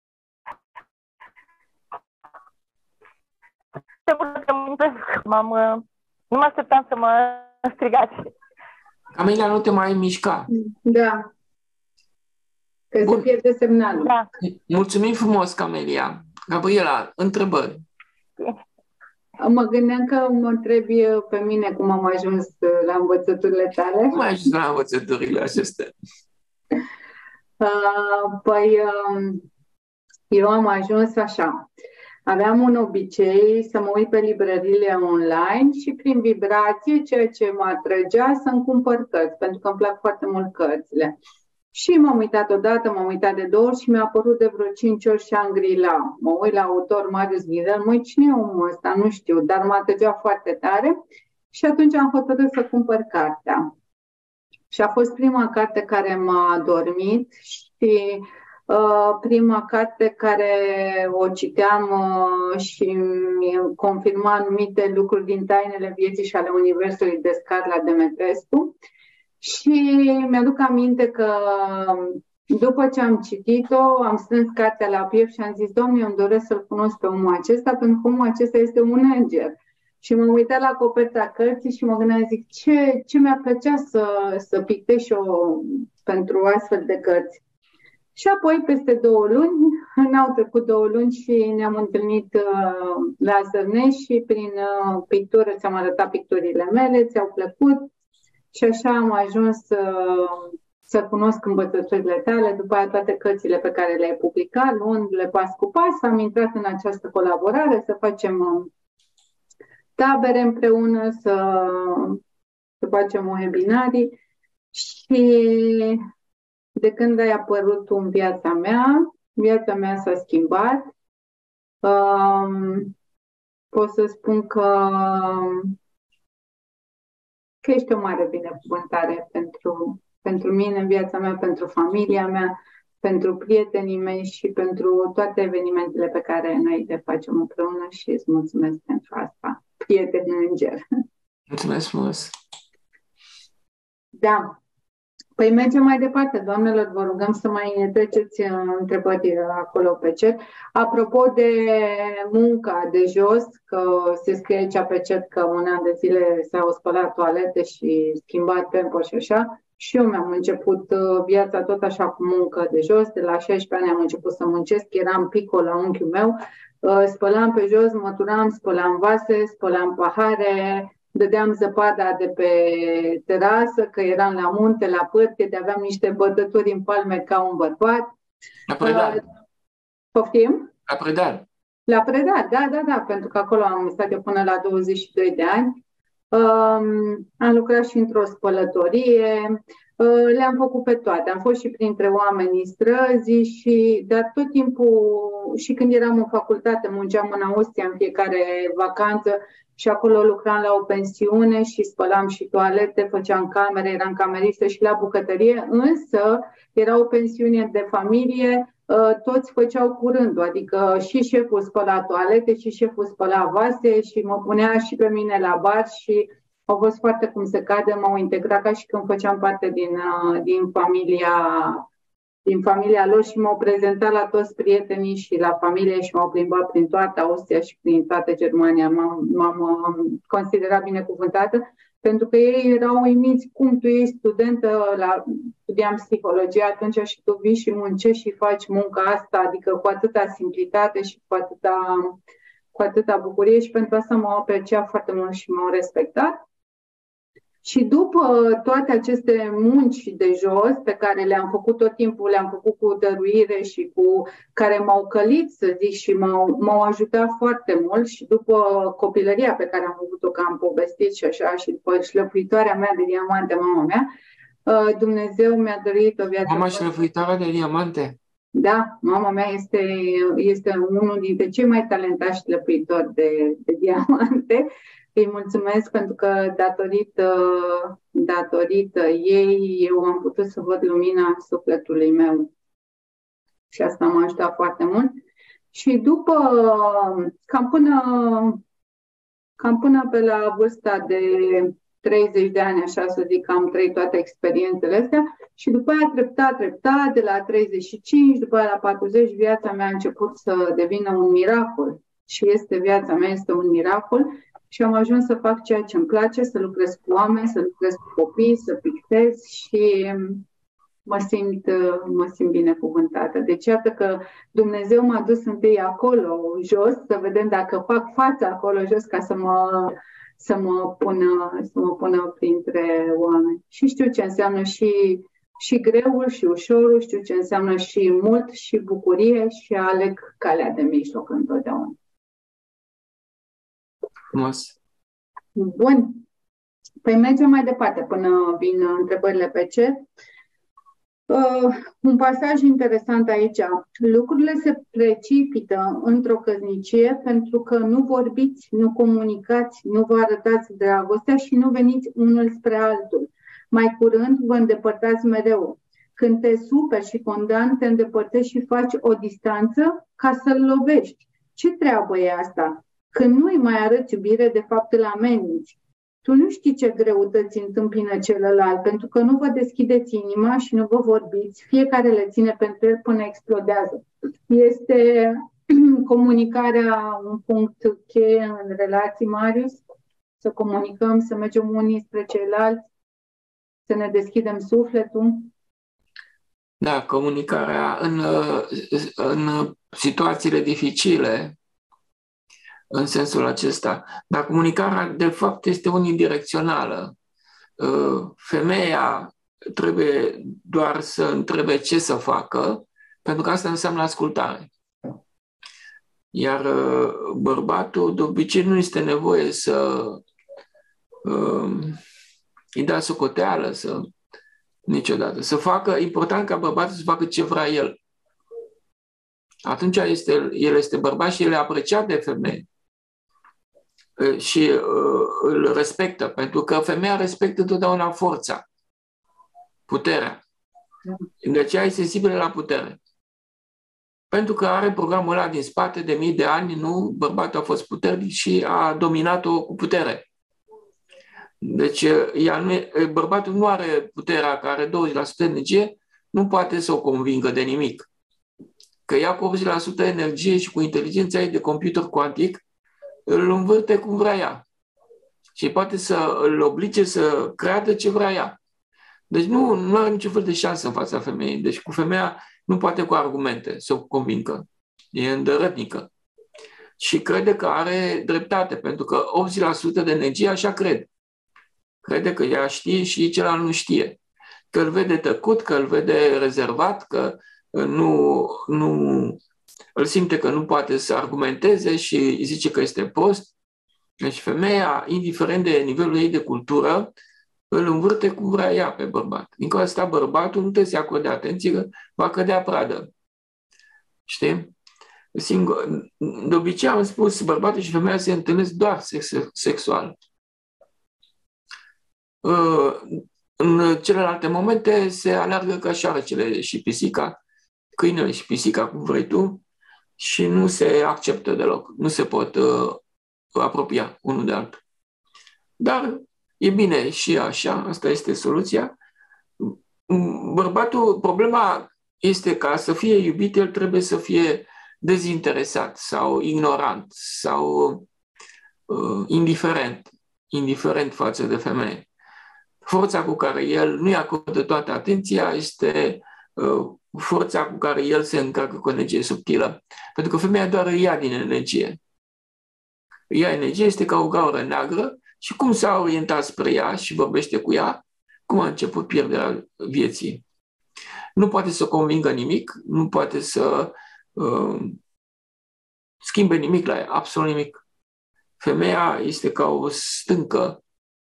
Nu mă așteptam să mă strigați. Camelia, nu te mai mișca. Da. Că se pierde semnalul. Da. Mulțumim frumos, Camelia. Gabriela, întrebări. Mă gândeam că mă întrebi pe mine cum am ajuns la învățăturile tale. Cum ai ajuns la învățăturile acestea? Eu am ajuns așa. Aveam un obicei să mă uit pe librăriile online și prin vibrație, ceea ce mă atrăgea, să-mi cumpăr cărți, pentru că îmi plac foarte mult cărțile. Și m-am uitat odată, m-am uitat de 2 ori și mi-a apărut de vreo 5 ori Shangri-La. Mă uit la autor Marius Ghidel, măi, cine e omul ăsta? Nu știu, dar m-a atrăgea foarte tare și atunci am hotărât să cumpăr cartea. Și a fost prima carte care m-a adormit și prima carte care o citeam și mi confirma anumite lucruri din Tainele vieții și ale Universului de Scarla Demetrescu. Și mi-aduc aminte că după ce am citit-o, am strâns cartea la piept și am zis, Doamne, eu îmi doresc să-l cunosc pe omul acesta, pentru că omul acesta este un înger. Și m-am uitat la coperta cărții și mă gândeam, zic, ce mi-ar plăcea să pictez și eu pentru astfel de cărți. Și apoi, peste 2 luni, n-au trecut 2 luni și ne-am întâlnit la Zărnești și prin pictură ți-am arătat picturile mele, ți-au plăcut și așa am ajuns să cunosc învățăturile tale, după aia toate cărțile pe care le-ai publicat, luându-le pas cu pas, am intrat în această colaborare, să facem tabere împreună, să facem webinarii și de când ai apărut în viața mea s-a schimbat. Pot să spun că ești o mare binecuvântare pentru mine în viața mea, pentru familia mea, pentru prietenii mei și pentru toate evenimentele pe care noi le facem împreună și îți mulțumesc pentru asta, prieten înger. Mulțumesc frumos! Da. Păi mergem mai departe, doamnelor, vă rugăm să mai treceți întrebări acolo pe chat. Apropo de munca de jos, că se scrie aici pe chat că 1 an de zile s-au spălat toalete și schimbat Pampers și așa, și eu mi-am început viața tot așa cu muncă de jos, de la 16 ani am început să muncesc, eram pico la unchiul meu, spălam pe jos, măturam, spălam vase, spălam pahare, dădeam zăpada de pe terasă, că eram la munte, la pârtie, aveam niște bătături în palme ca un bărbat. La Predal. Poftim? La Predal. La Predal, da, pentru că acolo am stat eu până la 22 de ani. Am lucrat și într-o spălătorie, le-am făcut pe toate. Am fost și printre oamenii străzi, dar tot timpul, și când eram în facultate, munceam în Austria în fiecare vacanță și acolo lucram la o pensiune și spălam și toalete, făceam camere, eram cameristă și la bucătărie, însă era o pensiune de familie, toți făceau cu rândul, adică și șeful spăla toalete și șeful spăla vase și mă punea și pe mine la bar și au fost foarte cum se cade, m-au integrat ca și când făceam parte din familia lor și m-au prezentat la toți prietenii și la familie și m-au plimbat prin toată Austria și prin toată Germania. M-am considerat binecuvântată pentru că ei erau uimiți cum tu ești studentă, studiam psihologie atunci și tu vii și muncești și faci munca asta, adică cu atâta simplitate și cu atâta bucurie și pentru asta m-au apreciat foarte mult și m-au respectat. Și după toate aceste munci de jos pe care le-am făcut tot timpul, le-am făcut cu dăruire și cu care m-au călit, să zic, și m-au ajutat foarte mult și după copilăria pe care am avut-o, că am povestit și așa, și după șlăfuitoarea mea de diamante, mama mea, Dumnezeu mi-a dăruit o viață. Mama șlăfuitoarea de diamante? Da, mama mea este unul dintre cei mai talentați șlăfuitori de diamante. Îi mulțumesc pentru că datorită ei eu am putut să văd lumina sufletului meu și asta m-a ajutat foarte mult. Și după, cam până pe la vârsta de 30 de ani, așa să zic, am trăit toate experiențele astea și după aia treptat, de la 35, după aia la 40, viața mea a început să devină un miracol. Și viața mea este un miracol. Și am ajuns să fac ceea ce îmi place, să lucrez cu oameni, să lucrez cu copii, să pictez și mă simt binecuvânttă. Deci iată că Dumnezeu m-a dus întâi acolo jos, să vedem dacă fac fața acolo jos ca să mă pună printre oameni. Și știu ce înseamnă și greul și ușorul, știu ce înseamnă și mult și bucurie și aleg calea de mijloc întotdeauna. Frumos. Bun. Păi mergem mai departe până vin întrebările pe chat. Un pasaj interesant aici. Lucrurile se precipită într-o căsnicie pentru că nu vorbiți, nu comunicați, nu vă arătați dragostea și nu veniți unul spre altul. Mai curând vă îndepărtați mereu. Când te superi și condamni, te îndepărtezi și faci o distanță ca să-l lovești. Ce treabă e asta? Când nu îi mai arăți iubire, de fapt îl ameninți. tu nu știi ce greutăți întâmpină celălalt, pentru că nu vă deschideți inima și nu vă vorbiți. Fiecare le ține pentru el până explodează. Este comunicarea un punct cheie în relații, Marius? Să comunicăm, să mergem unii spre ceilalți, să ne deschidem sufletul? Da, comunicarea în situațiile dificile, în sensul acesta. Dar comunicarea, de fapt, este unidirecțională. Femeia trebuie doar să întrebe ce să facă, pentru că asta înseamnă ascultare. Iar bărbatul, de obicei, nu este nevoie să îi dea socoteală, niciodată. Să facă, important ca bărbatul să facă ce vrea el. Atunci el este bărbat și el e apreciat de femeie. Și îl respectă, pentru că femeia respectă întotdeauna forța, puterea. De aceea e sensibilă la putere. Pentru că are programul ăla din spate de mii de ani, nu? Bărbatul a fost puternic și a dominat-o cu putere. Deci bărbatul nu are puterea, care are 20% energie, nu poate să o convingă de nimic. Că ea cu 80% energie și cu inteligența ei de computer cuantic îl învârte cum vrea ea. Și poate să îl oblige să creadă ce vrea ea. Deci nu are niciun fel de șansă în fața femeii. Deci cu femeia nu poate cu argumente să o convingă. E îndărătnică. Și crede că are dreptate, pentru că 80% de energie așa crede. Crede că ea știe și celălalt nu știe. Că îl vede tăcut, că îl vede rezervat, că îl simte că nu poate să argumenteze și îi zice că este prost. Deci femeia, indiferent de nivelul ei de cultură, îl învârte cum vrea ea pe bărbat. Din cauza asta bărbatul nu trebuie să-i acorde atenție, că va cădea pradă. Știi? De obicei am spus, bărbatul și femeia se întâlnesc doar sexual. În celelalte momente se aleargă ca șoarecele și pisica, câinele și pisica, cum vrei tu, și nu se acceptă deloc. Nu se pot apropia unul de altul. Dar e bine și așa, asta este soluția. Bărbatul, problema este ca să fie iubit, el trebuie să fie dezinteresat sau ignorant sau indiferent față de femeie. Forța cu care el nu-i acordă toată atenția este forța cu care el se încarcă cu energie subtilă. Pentru că femeia doar îi ia din energie. Îi ia energie, este ca o gaură neagră și cum s-a orientat spre ea și vorbește cu ea, cum a început pierderea vieții. Nu poate să convingă nimic, nu poate să schimbe nimic la ea, absolut nimic. Femeia este ca o stâncă,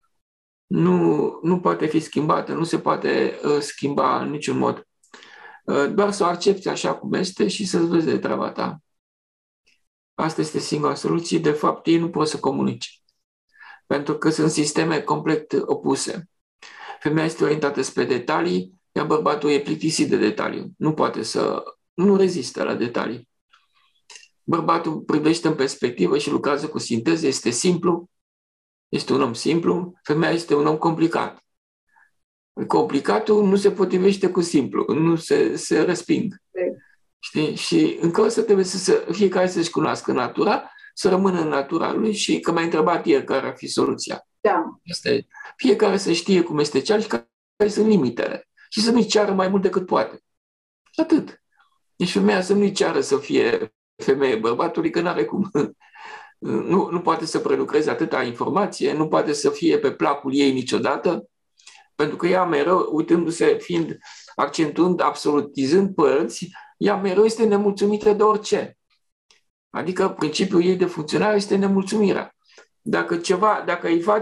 nu poate fi schimbată, nu se poate schimba în niciun mod. Doar să o accepti așa cum este și să-ți vezi de treaba ta. Asta este singura soluție. De fapt, ei nu pot să comunice. Pentru că sunt sisteme complet opuse. Femeia este orientată spre detalii, iar bărbatul e plictisit de detaliu. Nu rezistă la detalii. Bărbatul privește în perspectivă și lucrează cu sinteză, este simplu, este un om simplu, femeia este un om complicat. Complicatul nu se potrivește cu simplu, nu se resping. Știi? Și încă o să trebuie fiecare să-și cunoască natura, să rămână în natura lui și că m-ai întrebat ieri care ar fi soluția. Da. Fiecare să știe cum este cel și care sunt limitele. Și să nu-i ceară mai mult decât poate. Atât. Deci femeia să nu-i ceară să fie femeie bărbatului, că n-are cum. Nu poate să prelucreze atâta informație, nu poate să fie pe placul ei niciodată, pentru că ea mereu, uitându-se, accentuând, absolutizând părți, ea mereu este nemulțumită de orice. Adică principiul ei de funcționare este nemulțumirea. Dacă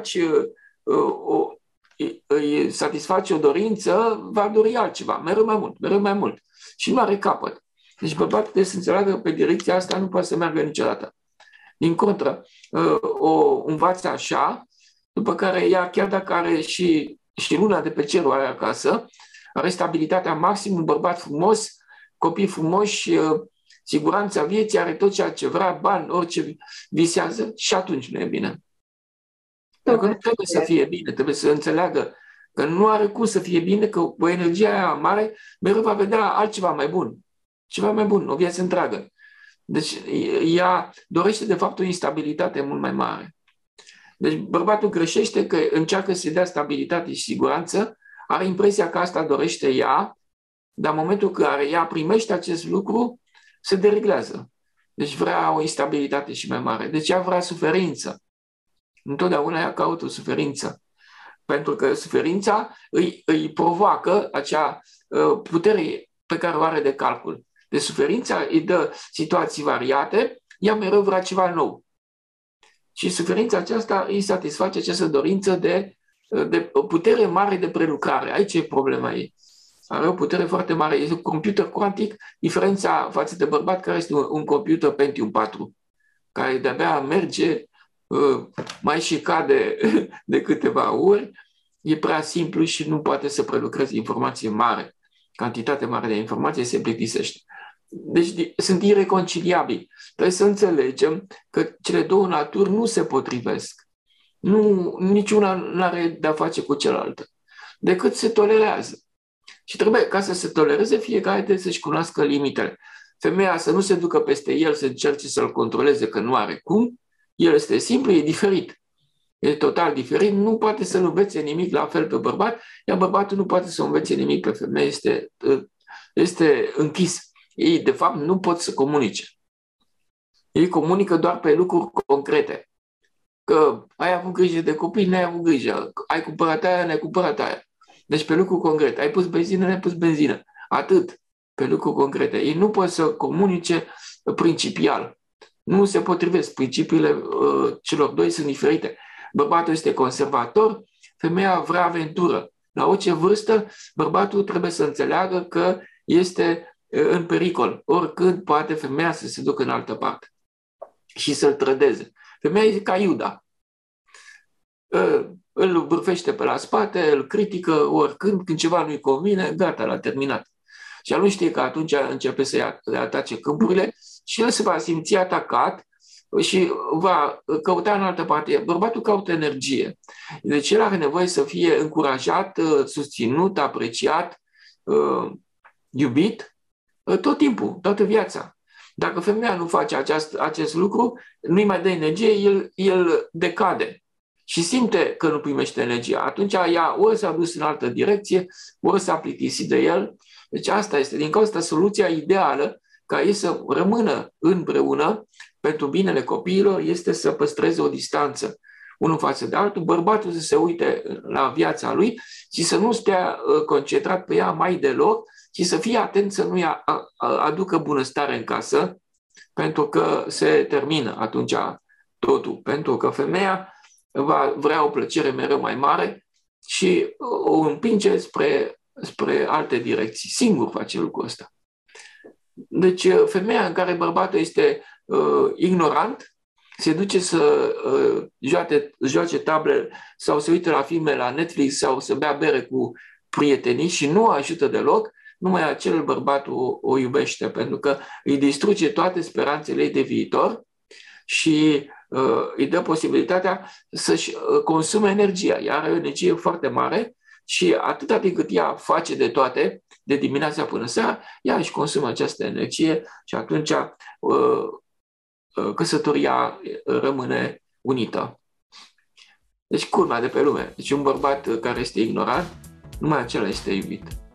îi satisface o dorință, va dori altceva, mereu mai mult. Și nu are capăt. Deci bărbatul trebuie să înțeleagă că pe direcția asta nu poate să meargă niciodată. Din contră, o învață așa, după care ea, chiar dacă are și luna de pe cerul are acasă, are stabilitatea maximă, un bărbat frumos, copii frumoși, siguranța vieții, are tot ceea ce vrea, bani, orice visează și atunci nu e bine. Dacă nu trebuie să fie bine, trebuie să înțeleagă că nu are cum să fie bine, că cu energia aia mare mereu va vedea altceva mai bun. Ceva mai bun, o viață întreagă. Deci ea dorește de fapt o instabilitate mult mai mare. Deci bărbatul greșește că încearcă să-i dea stabilitate și siguranță, are impresia că asta dorește ea, dar în momentul în care ea primește acest lucru, se dereglează. Deci vrea o instabilitate și mai mare. Deci ea vrea suferință. Întotdeauna ea caută o suferință. Pentru că suferința îi provoacă acea putere pe care o are de calcul. Deci suferința îi dă situații variate, ea mereu vrea ceva nou. Și suferința aceasta îi satisface această dorință de o putere mare de prelucrare. Aici e problema ei. Are o putere foarte mare. Este un computer cuantic, diferența față de bărbat care este un computer Pentium 4, care de-abia merge, mai și cade de câteva ori, e prea simplu și nu poate să prelucreze informație mare. Cantitate mare de informație se plictisește. Deci sunt ireconciliabili. Trebuie să înțelegem că cele două naturi nu se potrivesc. Niciuna nu are de-a face cu cealaltă, decât se tolerează. Și trebuie, ca să se tolereze, fiecare trebuie să-și cunoască limitele. Femeia să nu se ducă peste el, să încerce să-l controleze, că nu are cum. El este simplu, e diferit. E total diferit, nu poate să-l învețe nimic la fel pe bărbat, iar bărbatul nu poate să învețe nimic pe femeie, este închis. Ei, de fapt, nu pot să comunice. Ei comunică doar pe lucruri concrete. Că ai avut grijă de copii, n-ai avut grijă. Ai cumpărat aia, n-ai cumpărat aia. Deci pe lucruri concrete. Ai pus benzină, n-ai pus benzină. Atât. Pe lucruri concrete. Ei nu pot să comunice principial. Nu se potrivesc. Principiile celor doi sunt diferite. Bărbatul este conservator, femeia vrea aventură. La orice vârstă, bărbatul trebuie să înțeleagă că este în pericol. Oricând poate femeia să se ducă în altă parte și să-l trădeze. Femeia e ca Iuda. Îl bârfește pe la spate, îl critică oricând, când ceva nu-i convine, gata, l-a terminat. Și el nu știe că atunci începe să atace câmpurile și el se va simți atacat și va căuta în altă parte. Bărbatul caută energie. Deci el are nevoie să fie încurajat, susținut, apreciat, iubit tot timpul, toată viața. Dacă femeia nu face acest lucru, nu-i mai dă energie, el decade și simte că nu primește energie. Atunci ea ori s-a dus în altă direcție, ori s-a plictisit de el. Deci asta este, din cauza asta, soluția ideală ca ei să rămână împreună pentru binele copiilor este să păstreze o distanță unul față de altul, bărbatul să se uite la viața lui și să nu stea concentrat pe ea mai deloc, ci să fie atent să nu-i aducă bunăstare în casă, pentru că se termină atunci totul. Pentru că femeia va vrea o plăcere mereu mai mare și o împinge spre alte direcții. Singur face lucrul ăsta. Deci femeia în care bărbatul este ignorant, se duce să joace table sau să uite la filme la Netflix sau să bea bere cu prietenii și nu o ajută deloc, numai acel bărbat o iubește, pentru că îi distruge toate speranțele ei de viitor și îi dă posibilitatea să-și consume energia. Ea are o energie foarte mare și atâta timp cât ea face de toate, de dimineața până seara, ea își consumă această energie și atunci căsătoria rămâne unită. Deci culmea de pe lume. Deci un bărbat care este ignorant, numai acela este iubit.